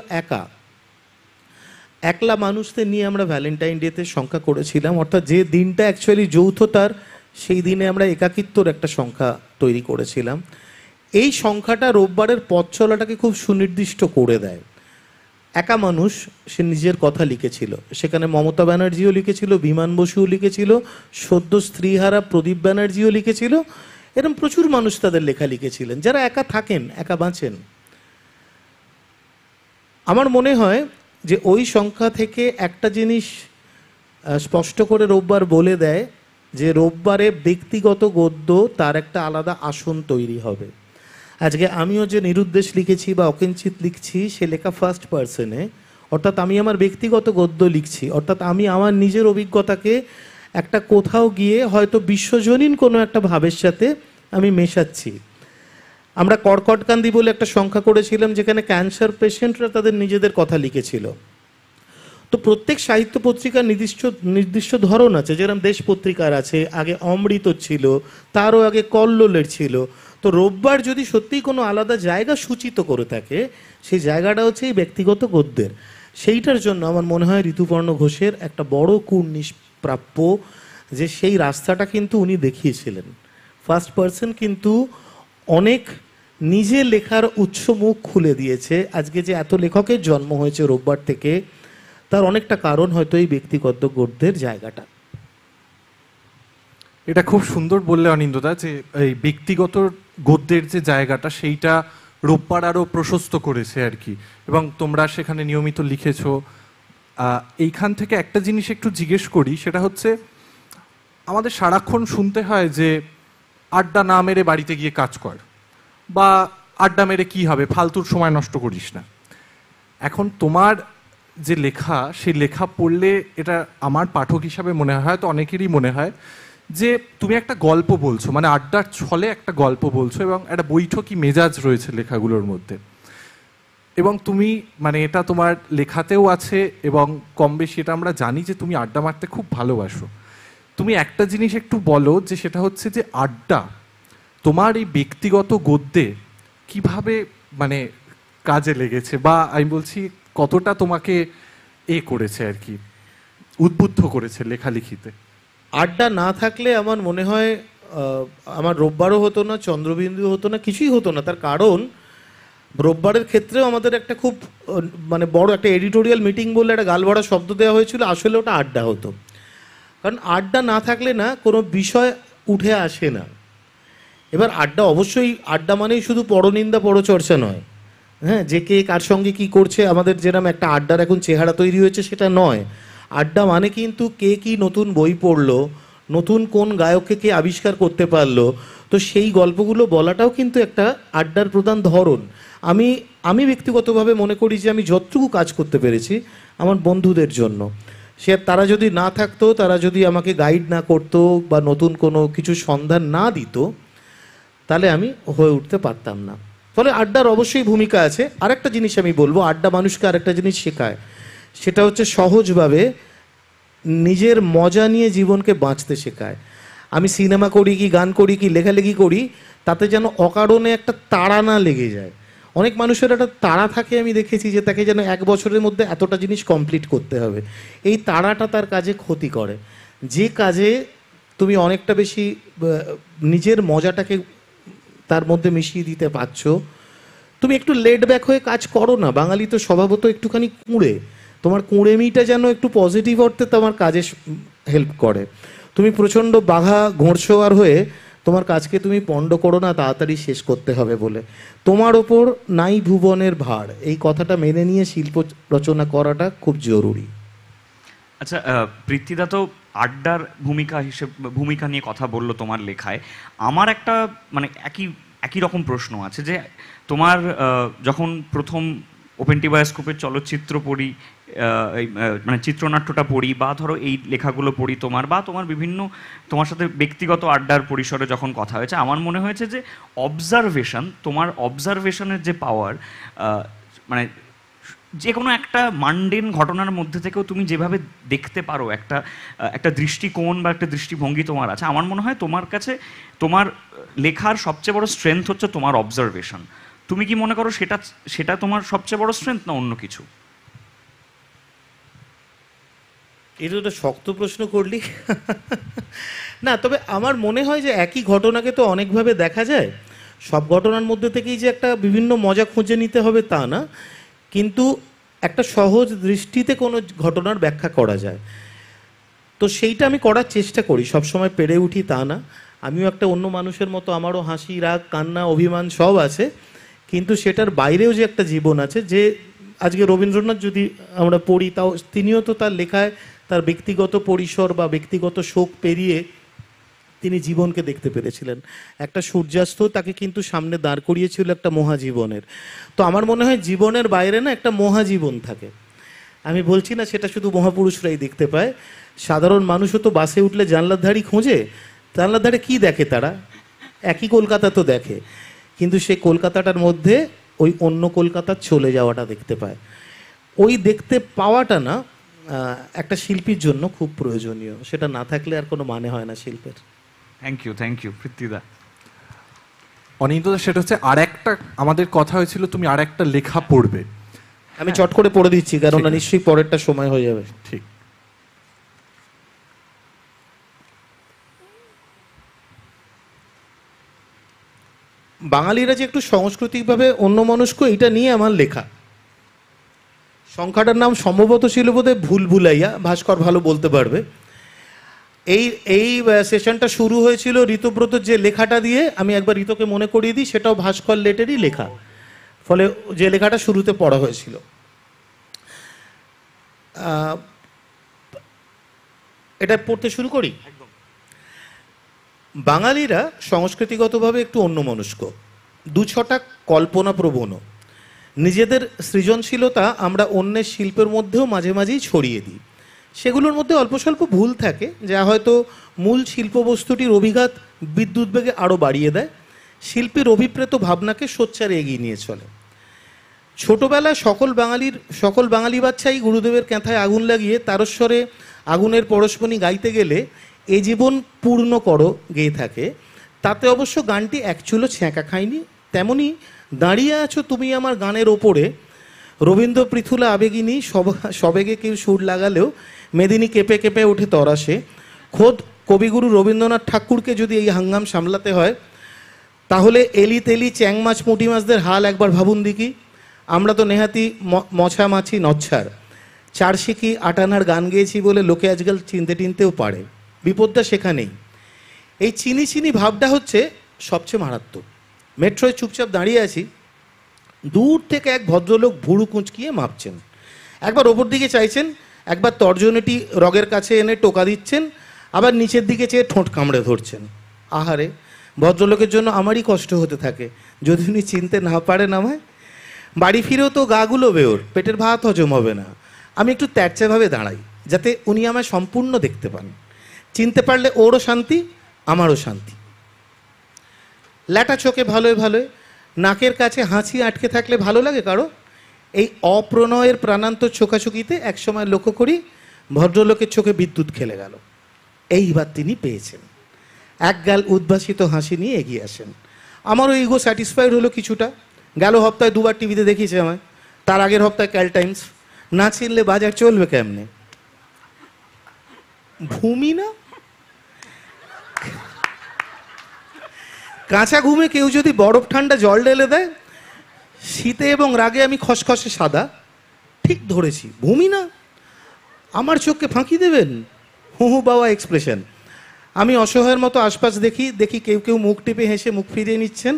একলা মানুষদের নিয়ে আমরা ভ্যালেন্টাইন ডেতে সংখ্যা করেছিলাম। অর্থাৎ যে দিনটা অ্যাকচুয়ালি যৌথতার, সেই দিনে আমরা একাকিত্বর একটা সংখ্যা তৈরি করেছিলাম। এই সংখ্যাটা রোববারের পথ চলাটাকে খুব সুনির্দিষ্ট করে দেয়। একা মানুষ, সে নিজের কথা লিখেছিল, সেখানে মমতা ব্যানার্জিও লিখেছিল, বিমান বসুও লিখেছিল, সদ্য স্ত্রীহারা প্রদীপ ব্যানার্জিও লিখেছিল, এরকম প্রচুর মানুষ তাদের লেখা লিখেছিলেন যারা একা থাকেন, একা বাঁচেন। আমার মনে হয় যে ওই সংখ্যা থেকে একটা জিনিস স্পষ্ট করে রোববার বলে দেয় যে রোববারে ব্যক্তিগত গদ্য তার একটা আলাদা আসন তৈরি হবে। আজকে আমিও যে নিরুদ্দেশ লিখেছি বা অকিঞ্চিত লিখছি, সে লেখা ফার্স্ট পার্সনে, অর্থাৎ আমি আমার ব্যক্তিগত গদ্য লিখছি, অর্থাৎ আমি আমার নিজের অভিজ্ঞতাকে একটা কোথাও গিয়ে হয়তো বিশ্বজনীন কোনো একটা ভাবের সাথে আমি মেশাচ্ছি। আমরা কর্কটকান্দি বলে একটা সংখ্যা করেছিলাম যেখানে ক্যান্সার পেশেন্টরা তাদের নিজেদের কথা লিখেছিল। তো প্রত্যেক সাহিত্য পত্রিকার নির্দিষ্ট ধরন আছে, যেরকম দেশ পত্রিকার আছে, আগে অমৃত ছিল, তারও আগে কল্লোলের ছিল। তো রোববার যদি সত্যিই কোনো আলাদা জায়গা সূচিত করে থাকে, সেই জায়গাটা হচ্ছে এই ব্যক্তিগত গদ্যের। সেইটার জন্য আমার মনে হয় ঋতুপর্ণ ঘোষের একটা বড় নিষ্প্রাপ্য, যে সেই রাস্তাটা কিন্তু উনি দেখিয়েছিলেন। ফার্স্ট পার্সন কিন্তু অনেক নিজে লেখার উৎস মুখ খুলে দিয়েছে। আজকে যে এত লেখকের জন্ম হয়েছে রোববার থেকে, তার অনেকটা কারণ হয়তো এই ব্যক্তিগত গদ্যের জায়গাটা। এটা খুব সুন্দর বললে অনিন্দদা, যে এই ব্যক্তিগত গদ্যের যে জায়গাটা, সেইটা রোববার আরও প্রশস্ত করেছে আর কি, এবং তোমরা সেখানে নিয়মিত লিখেছো। এইখান থেকে একটা জিনিস একটু জিজ্ঞেস করি, সেটা হচ্ছে আমাদের সারাক্ষণ শুনতে হয় যে আড্ডা না মেরে বাড়িতে গিয়ে কাজ কর, বা আড্ডা মেরে কি হবে, ফালতুর সময় নষ্ট করিস না। এখন তোমার যে লেখা, সেই লেখা পড়লে এটা আমার পাঠক হিসাবে মনে হয়, তো অনেকেরই মনে হয় যে তুমি একটা গল্প বলছো, মানে আড্ডার ছলে একটা গল্প বলছো এবং একটা বৈঠকি মেজাজ রয়েছে লেখাগুলোর মধ্যে, এবং তুমি মানে এটা তোমার লেখাতেও আছে এবং কম বেশি এটা আমরা জানি যে তুমি আড্ডা মারতে খুব ভালোবাসো। তুমি একটা জিনিস একটু বলো যে সেটা হচ্ছে যে আড্ডা তোমার এই ব্যক্তিগত গদ্যে কিভাবে মানে কাজে লেগেছে, বা আমি বলছি কতটা তোমাকে করেছে আর কি, উদ্বুদ্ধ করেছে লেখালেখিতে। আড্ডা না থাকলে আমার মনে হয় আমার রোববারও হতো না, চন্দ্রবিন্দু হতো না, কিছুই হতো না। তার কারণ রোববারের ক্ষেত্রেও আমাদের একটা খুব মানে বড় একটা এডিটোরিয়াল মিটিং বলে একটা গালভরা শব্দ দেওয়া হয়েছিল, আসলে ওটা আড্ডা হতো। কারণ আড্ডা না থাকলে না কোনো বিষয় উঠে আসে না। এবার আড্ডা অবশ্যই, আড্ডা মানেই শুধু পরনিন্দা পরচর্চা নয়, হ্যাঁ, যে কে কার সঙ্গে কি করছে আমাদের যেরকম একটা আড্ডার এখন চেহারা তৈরি হয়েছে সেটা নয়। আড্ডা মানে কিন্তু কে কি নতুন বই পড়লো, নতুন কোন গায়ককে কে আবিষ্কার করতে পারলো, তো সেই গল্পগুলো বলাটাও কিন্তু একটা আড্ডার প্রধান ধরন। আমি ব্যক্তিগতভাবে মনে করি যে আমি যতটুকু কাজ করতে পেরেছি আমার বন্ধুদের জন্য, সে তারা যদি না থাকতো, তারা যদি আমাকে গাইড না করতো বা নতুন কোনো কিছু সন্ধান না দিত, তাহলে আমি হয়ে উঠতে পারতাম না। ফলে আড্ডার অবশ্যই ভূমিকা আছে। আরেকটা জিনিস আমি বলবো, আড্ডা মানুষকে আরেকটা জিনিস শেখায়, সেটা হচ্ছে সহজভাবে নিজের মজা নিয়ে জীবনকে বাঁচতে শেখায়। আমি সিনেমা করি কি, গান করি কি, লেখালেখি করি, তাতে যেন অকারণে একটা তাড়া না লেগে যায়। অনেক মানুষের একটা তাড়া থাকে, আমি দেখেছি যে তাকে যেন 1 বছরের মধ্যে এতটা জিনিস কমপ্লিট করতে হবে। এই তাড়াটা তার কাজে ক্ষতি করে। যে কাজে তুমি অনেকটা বেশি নিজের মজাটাকে তার মধ্যে মিশিয়ে দিতে পারছো, তুমি একটু লেট ব্যাক হয়ে কাজ করো না। বাঙালি তো স্বভাবত একটুখানি কুঁড়ে, তোমার কুঁড়েমিটা যেন একটু পজিটিভ অর্থে তোমার কাজে হেল্প করে। তুমি প্রচণ্ড বাঘা ঘোড়সওয়ার হয়ে তোমার কাজকে তুমি পণ্ড করো না তাড়াতাড়ি শেষ করতে হবে বলে। তোমার ওপর নাই ভুবনের ভার, এই কথাটা মেনে নিয়ে শিল্প রচনা করাটা খুব জরুরি। আচ্ছা, পৃথ্বীদা তো আড্ডার ভূমিকা নিয়ে কথা বললো তোমার লেখায়। আমার একটা মানে একই রকম প্রশ্ন আছে যে তোমার যখন প্রথম ওপেন টি বায়োস্কোপের চলচ্চিত্র পড়ি, মানে চিত্রনাট্যটা পড়ি, বা ধরো এই লেখাগুলো পড়ি তোমার, বা তোমার বিভিন্ন তোমার সাথে ব্যক্তিগত আড্ডার পরিসরে যখন কথা হয়েছে, আমার মনে হয়েছে যে তোমার অবজারভেশনের যে পাওয়ার, মানে যে কোনো একটা মান্ডেন ঘটনার মধ্যে থেকেও তুমি যেভাবে দেখতে পারো একটা দৃষ্টিকোণ বা একটা দৃষ্টিভঙ্গি তোমার আছে। আমার মনে হয় তোমার কাছে তোমার লেখার সবচেয়ে বড় স্ট্রেংথ হচ্ছে তোমার অবজারভেশন। তুমি কি মনে করো সেটা তোমার সবচেয়ে বড় স্ট্রেংথ, না অন্য কিছু? এটা একটা শক্ত প্রশ্ন করলি। না, তবে আমার মনে হয় যে একই ঘটনাকে তো অনেকভাবে দেখা যায়। সব ঘটনার মধ্যে থেকেই যে একটা বিভিন্ন মজা খুঁজে নিতে হবে তা না, কিন্তু একটা সহজ দৃষ্টিতে কোনো ঘটনার ব্যাখ্যা করা যায়, তো সেইটা আমি করার চেষ্টা করি। সবসময় পেরে উঠি তা না, আমিও একটা অন্য মানুষের মতো, আমারও হাসি, রাগ, কান্না, অভিমান সব আছে, কিন্তু সেটার বাইরেও যে একটা জীবন আছে। যে আজকে রবীন্দ্রনাথ যদি আমরা পড়ি, তাও তিনিও তো তার লেখায় তার ব্যক্তিগত পরিসর বা ব্যক্তিগত শোক পেরিয়ে তিনি জীবনকে দেখতে পেরেছিলেন। একটা সূর্যাস্ত তাকে কিন্তু সামনে দাঁড় করিয়েছিল একটা মহাজীবনের। তো আমার মনে হয় জীবনের বাইরে না একটা মহাজীবন থাকে। আমি বলছি না সেটা শুধু মহাপুরুষরাই দেখতে পায়, সাধারণ মানুষও তো বাসে উঠলে জানলার ধারি খোঁজে। জানলার ধারে কী দেখে? তারা একই কলকাতা তো দেখে, কিন্তু সেই কলকাতাটার মধ্যে ওই অন্য কলকাতার চলে যাওয়াটা দেখতে পায়। ওই দেখতে পাওয়াটা না একটা শিল্পীর জন্য খুব প্রয়োজনীয়। সেটা না থাকলে আর কোনো মানে হয় না শিল্পের। Thank you পৃথ্বীদা। অনিন্দদা, সেটা হচ্ছে আর একটা আমাদের কথা হয়েছিল তুমি আর একটা লেখা পড়বে। আমি চট করে পড়ে দিচ্ছি, কারণ নিশ্চয়ই পরেরটা সময় হয়ে যাবে। ঠিক। বাঙালিরা যে একটু সাংস্কৃতিকভাবে অন্যমনস্ক, এটা নিয়ে আমার লেখা। সংখ্যাটার নাম সম্ভবত ছিল বোধহয় ভুল ভুলাইয়া, ভাস্কর ভালো বলতে পারবে। এই সেশনটা শুরু হয়েছিল ঋতব্রত যে লেখাটা দিয়ে। আমি একবার ঋতকে মনে করিয়ে দিই, সেটাও ভাস্কর লেটেরই লেখা, ফলে যে লেখাটা শুরুতে পড়া হয়েছিল। এটা পড়তে শুরু করি। বাঙালিরা সংস্কৃতিগতভাবে একটু অন্যমনস্ক, 2-6টা কল্পনাপ্রবণ। নিজেদের সৃজনশীলতা আমরা অন্যের শিল্পের মধ্যেও মাঝে মাঝেই ছড়িয়ে দিই। সেগুলোর মধ্যে অল্প স্বল্প ভুল থাকে, যা হয়তো মূল শিল্পবস্তুটির অভিঘাত বিদ্যুৎ বেগে আরও বাড়িয়ে দেয়, শিল্পীর অভিপ্রেত ভাবনাকে সোচ্চারে এগিয়ে নিয়ে চলে। ছোটবেলায় সকল বাঙালি বাচ্চাই গুরুদেবের ক্যাঁথায় আগুন লাগিয়ে তারস্বরে আগুনের পরশমণি গাইতে গেলে এ জীবন পূর্ণ করো গেয়ে থাকে। তাতে অবশ্য গানটি এক চুলো ছ্যাঁকা খায়নি। তেমনি দাঁড়িয়ে আছো তুমি আমার গানের ওপরে, রবীন্দ্র পৃথুলা আবেগিনী সবেগে কেউ সুর লাগালেও মেদিনী কেঁপে কেঁপে ওঠে তরাসে। খোদ কবিগুরু রবীন্দ্রনাথ ঠাকুরকে যদি এই হাঙ্গাম সামলাতে হয়, তাহলে এলি তেলি চ্যাং মাছ পুঁটি মাছদের হাল একবার ভাবুন দিকি। আমরা তো নেহাতি মছা মাছি নচ্ছার চার শিখি আটানার গান গেয়েছি বলে লোকে আজকাল চিনতে টিনতেও পারে। বিপদটা সেখানেই। এই চিনি চিনি ভাবটা হচ্ছে সবচেয়ে মারাত্মক। মেট্রোয় চুপচাপ দাঁড়িয়ে আছি, দূর থেকে এক ভদ্রলোক ভুরু কুঁচকিয়ে মাপছেন, একবার ওপর দিকে চাইছেন, একবার তর্জনীটি রগের কাছে এনে টোকা দিচ্ছেন, আবার নিচের দিকে চেয়ে ঠোঁট কামড়ে ধরছেন। আহারে, ভদ্রলোকের জন্য আমারই কষ্ট হতে থাকে যদি উনি চিনতে না পারেন আমায়। বাড়ি ফিরেও তো গাগুলো বেওর, পেটের ভাত হজম হবে না। আমি একটু ত্যাচ্ছাভাবে দাঁড়াই যাতে উনি আমায় সম্পূর্ণ দেখতে পান। চিনতে পারলে ওরও শান্তি, আমারও শান্তি। ল্যাটা চোখে ভালোয় ভালোয়, নাকের কাছে হাঁচি আটকে থাকলে ভালো লাগে কারো? এই অপ্রণয়ের প্রাণান্তর চোখাচোখিতে একসময় লক্ষ্য করি ভদ্রলোকের চোখে বিদ্যুৎ খেলে গেল। এইবার তিনি পেয়েছেন। একগাল উদ্ভাসিত হাসি নিয়ে এগিয়ে আসেন। আমারও ইগো স্যাটিসফাইড হলো কিছুটা। গেল সপ্তাহে দুবার টিভিতে দেখিয়েছে আমায়, তার আগের সপ্তাহে ক্যাল টাইমস। না চিনলে বাজার চলবে কেমনে? ভূমি না, কাঁচা ঘুমে কেউ যদি বরফ ঠান্ডা জল ঢেলে দেয়, শীতে এবং রাগে আমি খসখসে সাদা। ঠিক ধরেছি, ভূমি না। আমার চোখকে ফাঁকি দেবেন? হু হু বাবা এক্সপ্রেশন। আমি অসহায়ের মতো আশপাশ দেখি কেউ কেউ মুখ টিপে হেসে মুখ ফিরিয়ে নিচ্ছেন।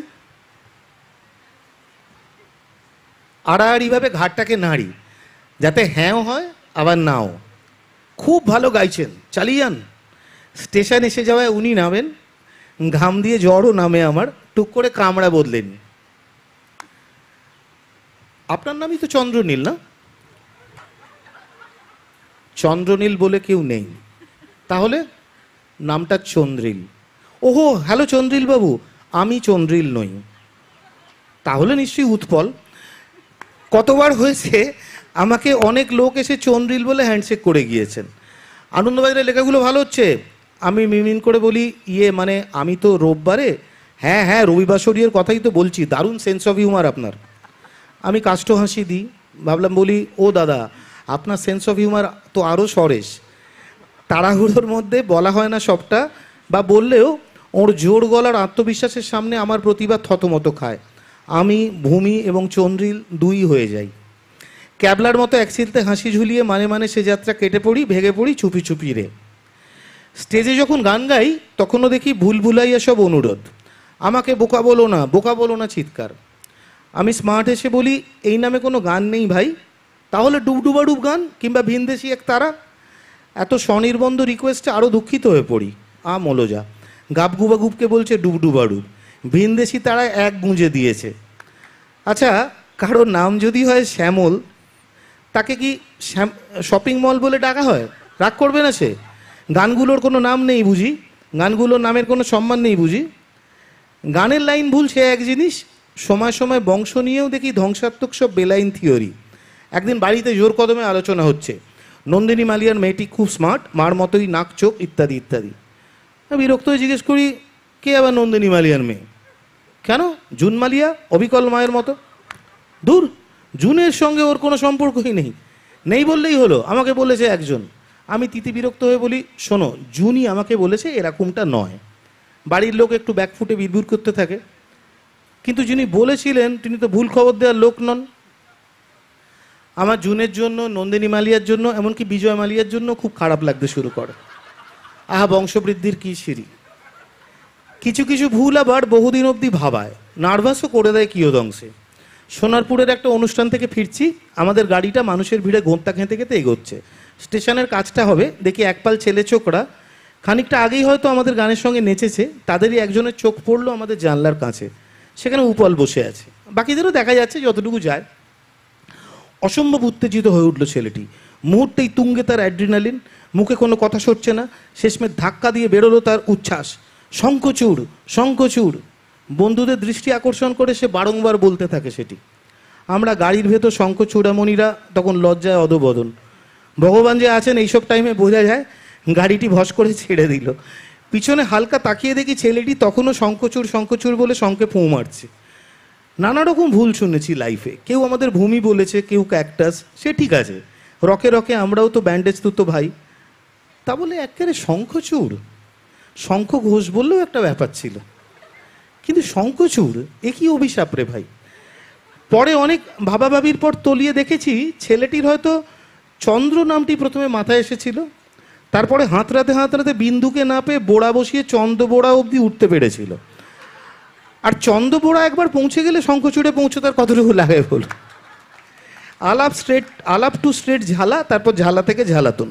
আড়াআড়িভাবে ঘাটটাকে নাড়ি যাতে হ্যাঁও হয় আবার নাও। খুব ভালো গাইছেন, চালিয়ে যান। স্টেশন এসে যাওয়ায় উনি নামেন, ঘাম দিয়ে জ্বরও নামে আমার। টুক করে কামড়া বদলেন। আপনার নামই তো চন্দ্রনীল, না? চন্দ্রনীল বলে কেউ নেই, তাহলে নামটা চন্দ্রিল। ওহো, হ্যালো চন্দ্রিল বাবু, আমি চন্দ্রিল নই। তাহলে নিশ্চয়ই উৎপল। কতবার হয়েছে আমাকে অনেক লোক এসে চন্দ্রিল বলে হ্যান্ডশেক করে গিয়েছেন। আনন্দবাজারের লেখাগুলো ভালো হচ্ছে, আমি মিমিন করে বলি, মানে আমি তো রোববারে, হ্যাঁ হ্যাঁ রবিবাসরীয়ের কথাই তো বলছি, দারুণ সেন্স অফ হিউমার আপনার। আমি কাষ্ঠ হাসি দিই, ভাবলাম বলি, ও দাদা আপনার সেন্স অফ হিউমার তো আরও সরেস। তাড়াহুড়োর মধ্যে বলা হয় না সবটা, বা বললেও ওর জোর গলার আত্মবিশ্বাসের সামনে আমার প্রতিভা থতমত খায়। আমি ভূমি এবং চন্দ্রিল দুই হয়ে যাই। ক্যাবলার মতো একসিলতে হাসি ঝুলিয়ে মানে সে যাত্রা কেটে পড়ি, ভেঙে পড়ি চুপি চুপি রে। স্টেজে যখন গান গাই তখনও দেখি ভুল ভুলাইয়া সব অনুরোধ, আমাকে বোকা বলো না চিৎকার। আমি স্মার্ট এসে বলি, এই নামে কোনো গান নেই ভাই, তাহলে ডুবডুবাডুব গান কিংবা ভিনদেশি এক তারা। এত স্বনির্বন্ধ রিকোয়েস্টে আরও দুঃখিত হয়ে পড়ি। মলোজা গাবগুবাগুবকে বলছে ডুবডুবাডুব, ভিনদেশি তারায় এক গুঁজে দিয়েছে। আচ্ছা, কারোর নাম যদি হয় শ্যামল, তাকে কি শপিং মল বলে ডাকা হয়? রাগ করবে না সে? গানগুলোর কোনো নাম নেই বুঝি? গানগুলোর নামের কোনো সম্মান নেই বুঝি? গানের লাইন ভুল সে এক জিনিস, সময় সময় বংশ নিয়েও দেখি ধ্বংসাত্মক সব বেলাইন থিওরি। একদিন বাড়িতে জোর কদমে আলোচনা হচ্ছে, নন্দিনী মালিয়ার মেয়েটি খুব স্মার্ট, মার মতোই নাক চোখ ইত্যাদি ইত্যাদি। বিরক্ত হয়ে জিজ্ঞেস করি, কে আবার নন্দিনী মালিয়ার মেয়ে? কেন, জুন মালিয়া অবিকল মায়ের মতো? দূর, জুনের সঙ্গে ওর কোনো সম্পর্কই নেই বললেই হলো। আমাকে বলেছে একজন। আমি তিতি বিরক্ত হয়ে বলি, শোনো, জুনই আমাকে বলেছে, এরকমটা নয়। বাড়ির লোক একটু ব্যাকফুটে বিড়বিড় করতে থাকে, কিন্তু যিনি বলেছিলেন তিনি তো ভুল খবর দেওয়ার লোক নন। আমার জুনের জন্য, নন্দিনী মালিয়ার জন্য, এমনকি বিজয় মালিয়ার জন্য খুব খারাপ লাগতে শুরু করে। বংশবৃদ্ধির কি সিঁড়ি। কিছু কিছু ভুল আবার বহুদিন অবধি ভাবায়, নার্ভাসও করে দেয় কিয়দংশে। সোনারপুরের একটা অনুষ্ঠান থেকে ফিরছি, আমাদের গাড়িটা মানুষের ভিড়ে গোঁত্তা খেতে খেতে এগোচ্ছে। স্টেশনের কাজটা হবে, দেখি একপাল ছেলে চোখরা খানিকটা আগেই হয়তো আমাদের গানের সঙ্গে নেচেছে, তাদেরই একজনের চোখ পড়লো আমাদের জানলার কাছে। সেখানে উপল বসে আছে, বাকিদেরও দেখা যাচ্ছে যতটুকু যায়। অসম্ভব উত্তেজিত হয়ে উঠল ছেলেটি, মুহূর্তেই তুঙ্গে তার অ্যাড্রিনালিন, মুখে কোনো কথা সরছে না, শেষমেশ ধাক্কা দিয়ে বেরোলো তার উচ্ছ্বাস, শঙ্খচূড় শঙ্খচূড়। বন্ধুদের দৃষ্টি আকর্ষণ করে সে বারংবার বলতে থাকে সেটি। আমরা গাড়ির ভেতর শঙ্খচূড়ামণিরা তখন লজ্জায় অধবদন। ভগবান যে আছেন এইসব টাইমে বোঝা যায়। গাড়িটি ভস করে ছেড়ে দিল। পিছনে হালকা তাকিয়ে দেখি ছেলেটি তখনও শঙ্খচূড় শঙ্খচূড় বলে শঙ্খে ফুঁ মারছে। নানা রকম ভুল শুনেছি লাইফে, কেউ আমাদের ভূমি বলেছে, কেউ ক্যাকটাস, সে ঠিক আছে, রকে রকে আমরাও তো ব্যান্ডেজ তুতো ভাই। তা বলে একেবারে শঙ্খচূড়, শঙ্খ ঘোষ বললেও একটা ব্যাপার ছিল, কিন্তু শঙ্খচূড় এ কি অভিশাপ রে ভাই। পরে অনেক ভাবাভাবির পর তলিয়ে দেখেছি ছেলেটির হয়তো চন্দ্র নামটি প্রথমে মাথায় এসেছিল, তারপরে হাতড়াতে হাতড়াতে বিন্দুকে না পেয়ে বোড়া বসিয়ে চন্দ্রবোড়া অবধি উঠতে পেরেছিল। আর চন্দ্রবোড়া একবার পৌঁছে গেলে শঙ্খচূড়ে পৌঁছে তার কতটুকু লাগে বল। আলাপ টু স্ট্রেট ঝালা, তারপর ঝালা থেকে ঝালাতুন।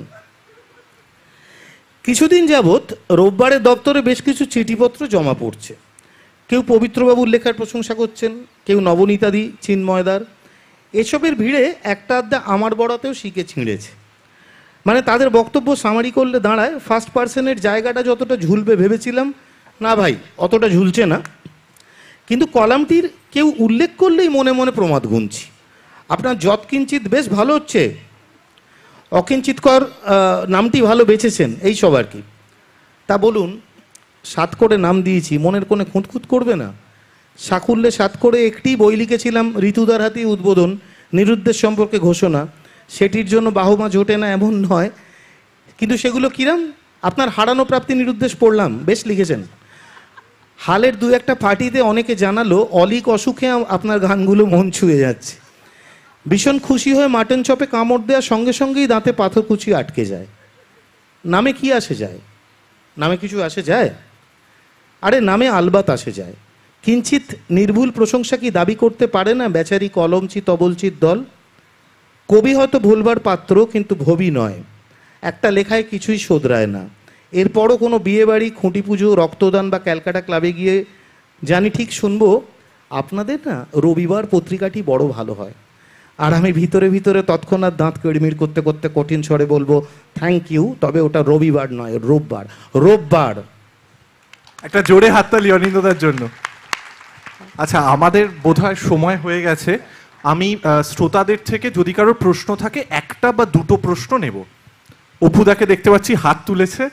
কিছুদিন যাবৎ রোববারের দপ্তরে বেশ কিছু চিঠিপত্র জমা পড়ছে। কেউ পবিত্রবাবুর লেখার প্রশংসা করছেন, কেউ নবনীতাদি, চিন্ময়দার। এসবের ভিড়ে একটা আধটা আমার বড়াতেও শিখে ছিঁড়েছে। মানে তাদের বক্তব্য সামারি করলে দাঁড়ায়, ফার্স্ট পার্সনের জায়গাটা যতটা ঝুলবে ভেবেছিলাম, না ভাই অতটা ঝুলছে না। কিন্তু কলামটির কেউ উল্লেখ করলেই মনে মনে প্রমাদ গুনছি। আপনার যৎকিঞ্চিত বেশ ভালো হচ্ছে, অকিঞ্চিতকর নামটি ভালো বেছেছেন, এই সব আর কি। তা বলুন, 7 করে নাম দিয়েছি, মনের কোণে খুঁতখুত করবে না? সাকুল্যে 7 করে একটি বই লিখেছিলাম, ঋতুদার হাতে উদ্বোধন, নিরুদ্দেশ সম্পর্কে ঘোষণা। সেটির জন্য বাহবা জোটে না এমন নয়, কিন্তু সেগুলো কিরাম? আপনার হারানো প্রাপ্তি নিরুদ্দেশ পড়লাম, বেশ লিখেছেন। হালের 2-1টা পার্টিতে অনেকে জানালো অলিক অসুখে আপনার গানগুলো মন ছুঁয়ে যাচ্ছে। ভীষণ খুশি হয়ে মাটন চপে কামড় দেওয়ার সঙ্গে সঙ্গেই দাঁতে পাথরকুচি আটকে যায়। নামে কি আসে যায়? নামে কিছু আসে যায়? আরে নামে আলবাত আসে যায়। কিঞ্চিত নির্ভুল প্রশংসা কি দাবি করতে পারে না বেচারি কলমচি তবলচিত দল? কবি হয়তো ভুলবার পাত্র, কিন্তু ভবি নয়। একটা লেখায় কিছুই শোধরায় না। এরপরও কোনো বিয়েবাড়ি, খুঁটি পুজো, রক্তদান বা ক্যালকাটা ক্লাবে গিয়ে জানি ঠিক শুনবো, আপনাদের না রবিবার পত্রিকাটি বড় ভালো হয়। আর আমি ভিতরে ভিতরে তৎক্ষণাৎ দাঁত কিড়মিড় করতে করতে কঠিন স্বরে বলবো, থ্যাংক ইউ, তবে ওটা রবিবার নয়, রোববার। রোববার। একটা জোরে হাততালি অনিন্দদার জন্য। আচ্ছা, আমাদের বোধহয় সময় হয়ে গেছে। আমি শ্রোতাদের থেকে যদি কারোর প্রশ্ন থাকে, 1টা বা 2টো প্রশ্ন নেব। অপুদাকে দেখতে পাচ্ছি হাত তুলেছে।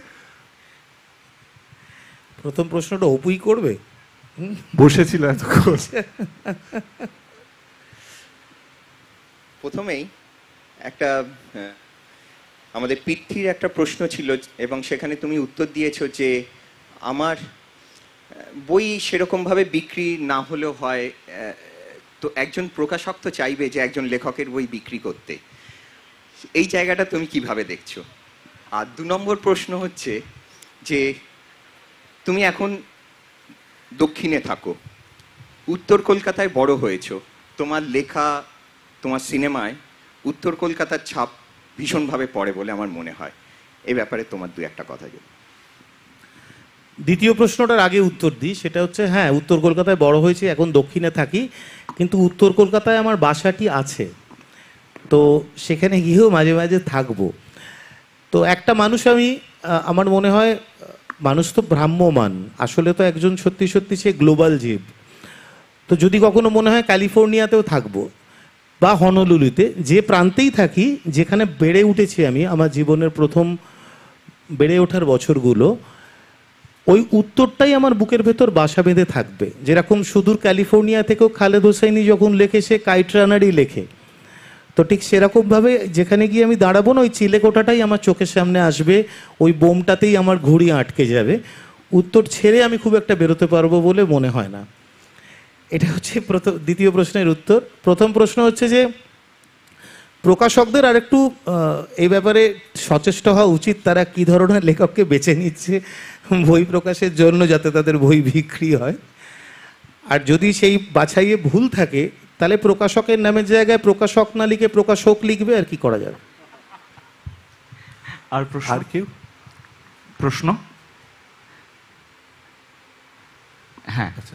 প্রথম প্রশ্নটা অপুই করবে? বসেছিল এতক্ষণ। প্রথমেই একটা আমাদের পিতৃর একটা প্রশ্ন ছিল, এবং সেখানে তুমি উত্তর দিয়েছো যে আমার বই সেরকমভাবে বিক্রি না হলেও হয়, তো একজন প্রকাশক তো চাইবে যে একজন লেখকের বই বিক্রি করতে। এই জায়গাটা তুমি কিভাবে দেখছো? আর 2 নম্বর প্রশ্ন হচ্ছে যে তুমি এখন দক্ষিণে থাকো, উত্তর কলকাতায় বড় হয়েছো, তোমার লেখা, তোমার সিনেমায় উত্তর কলকাতার ছাপ ভীষণভাবে পড়ে বলে আমার মনে হয়। এই ব্যাপারে তোমার 2-1টা কথা বলো। দ্বিতীয় প্রশ্নটার আগে উত্তর দিই, সেটা হচ্ছে হ্যাঁ, উত্তর কলকাতায় বড় হয়েছি, এখন দক্ষিণে থাকি, কিন্তু উত্তর কলকাতায় আমার বাসাটি আছে, তো সেখানে গিয়েও মাঝে মাঝে থাকবো। তো একটা মানুষ আমি আমার মনে হয়, মানুষ তো ভ্রাম্যমান, আসলে তো একজন সত্যি সত্যি সে গ্লোবাল জীব। তো যদি কখনো মনে হয় ক্যালিফোর্নিয়াতেও থাকবো বা হনলুলুতে, যে প্রান্তেই থাকি, যেখানে বেড়ে উঠেছি আমি, আমার জীবনের প্রথম বেড়ে ওঠার বছরগুলো, ওই উত্তরটাই আমার বুকের ভেতর বাসা বেঁধে থাকবে। যেরকম সুদূর ক্যালিফোর্নিয়া থেকেও খালেদ হোসেনি যখন লেখে সে কাইট রানারই লেখে, তো ঠিক সেরকমভাবে যেখানে গিয়ে আমি দাঁড়াবো না, ওই চিলেকোঠাটাই আমার চোখের সামনে আসবে, ওই বোমটাতেই আমার ঘুড়ি আটকে যাবে। উত্তর ছেড়ে আমি খুব একটা বেরোতে পারবো বলে মনে হয় না। এটা হচ্ছে দ্বিতীয় প্রশ্নের উত্তর। প্রথম প্রশ্ন হচ্ছে যে প্রকাশকদের আর একটু এই ব্যাপারে সচেষ্ট হওয়া উচিত, তারা কি ধরনের লেখককে বেছে নিচ্ছে বই প্রকাশের জন্য, যাতে তাদের বই বিক্রি হয়। আর যদি সেই বাছাইয়ে ভুল থাকে, তাহলে প্রকাশকের নামের জায়গায় প্রকাশক না লিখে প্রকাশক লিখবে, আর কি করা যাবে। আর প্রশ্ন? আর কেউ প্রশ্ন? হ্যাঁ, আচ্ছা,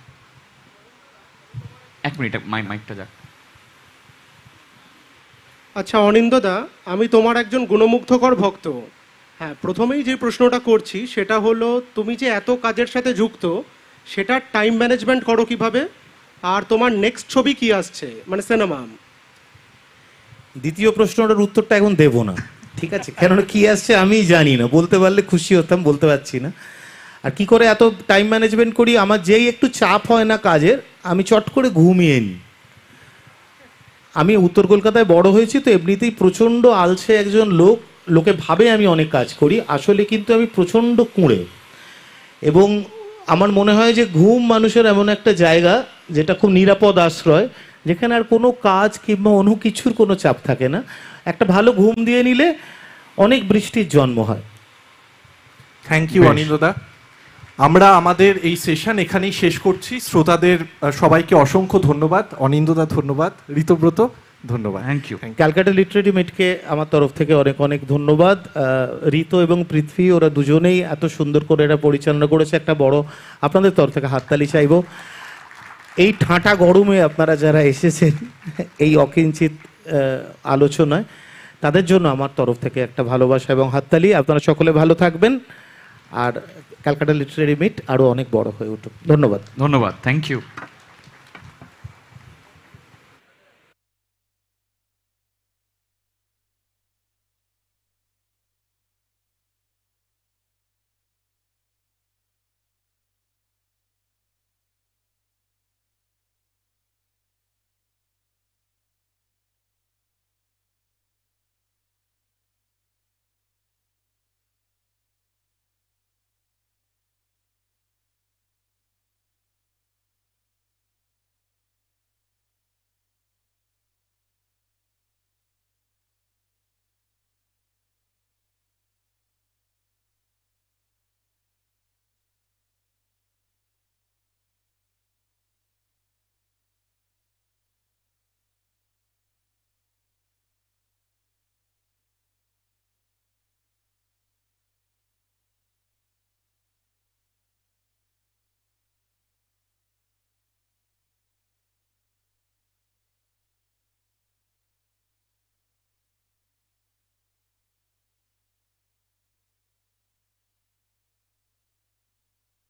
1 মিনিট, মাইকটা যাক। আচ্ছা অনিন্দদা, আমি তোমার একজন গুণমুগ্ধকর ভক্ত। হ্যাঁ, প্রথমেই যে প্রশ্নটা করছি সেটা হলো, তুমি যে এত কাজের সাথে যুক্ত, সেটা টাইম ম্যানেজমেন্ট করো কিভাবে? আর তোমার নেক্সট ছবি কি আসছে, মানে সিনেমা? দ্বিতীয় প্রশ্নটার উত্তরটা এখন দেব না, ঠিক আছে? কেননা কি আসছে আমি জানি না, বলতে পারলে খুশি হতাম, বলতে পারছি না। আর কি করে এত টাইম ম্যানেজমেন্ট করি, আমার যেই একটু চাপ হয় না কাজের, আমি চট করে ঘুমিয়ে নিই। আমি উত্তর কলকাতায় বড় হয়েছি, তো এমনিতেই প্রচণ্ড আলসে একজন লোক, লোকে ভাবে আমি অনেক কাজ করি, আসলে কিন্তু আমি প্রচণ্ড কুঁড়ে। এবং আমার মনে হয় যে ঘুম মানুষের এমন একটা জায়গা যেটা খুব নিরাপদ আশ্রয়, যেখানে আর কোনো কাজ কিংবা অন্য কিছুর কোনো চাপ থাকে না। একটা ভালো ঘুম দিয়ে নিলে অনেক বৃষ্টির জন্ম হয়। থ্যাংক ইউ বেশ। অনিন্দদা। আমরা আমাদের এই সেশন এখানেই শেষ করছি। শ্রোতাদের সবাইকে অসংখ্য ধন্যবাদ। অনিন্দদা ধন্যবাদ, ঋতব্রত ধন্যবাদ। Thank you. ক্যালকাটা লিটারেরি মিটকে আমার তরফ থেকে অনেক অনেক ধন্যবাদ। ঋতু এবং পৃথ্বী, ওরা দুজনেই এত সুন্দর করে এরা পরিচালনা করেছে। একটা বড় আপনাদের তরফ থেকে হাততালি চাইবো। এই ঠাঁটা গরমে আপনারা যারা এসেছেন এই অকিঞ্চিত আলোচনায়, তাদের জন্য আমার তরফ থেকে একটা ভালোবাসা এবং হাততালি। আপনারা সকলে ভালো থাকবেন, আর ক্যালকাটা লিটারেরি মিট আরও অনেক বড় হয়ে উঠুক। ধন্যবাদ। ধন্যবাদ, থ্যাংক ইউ।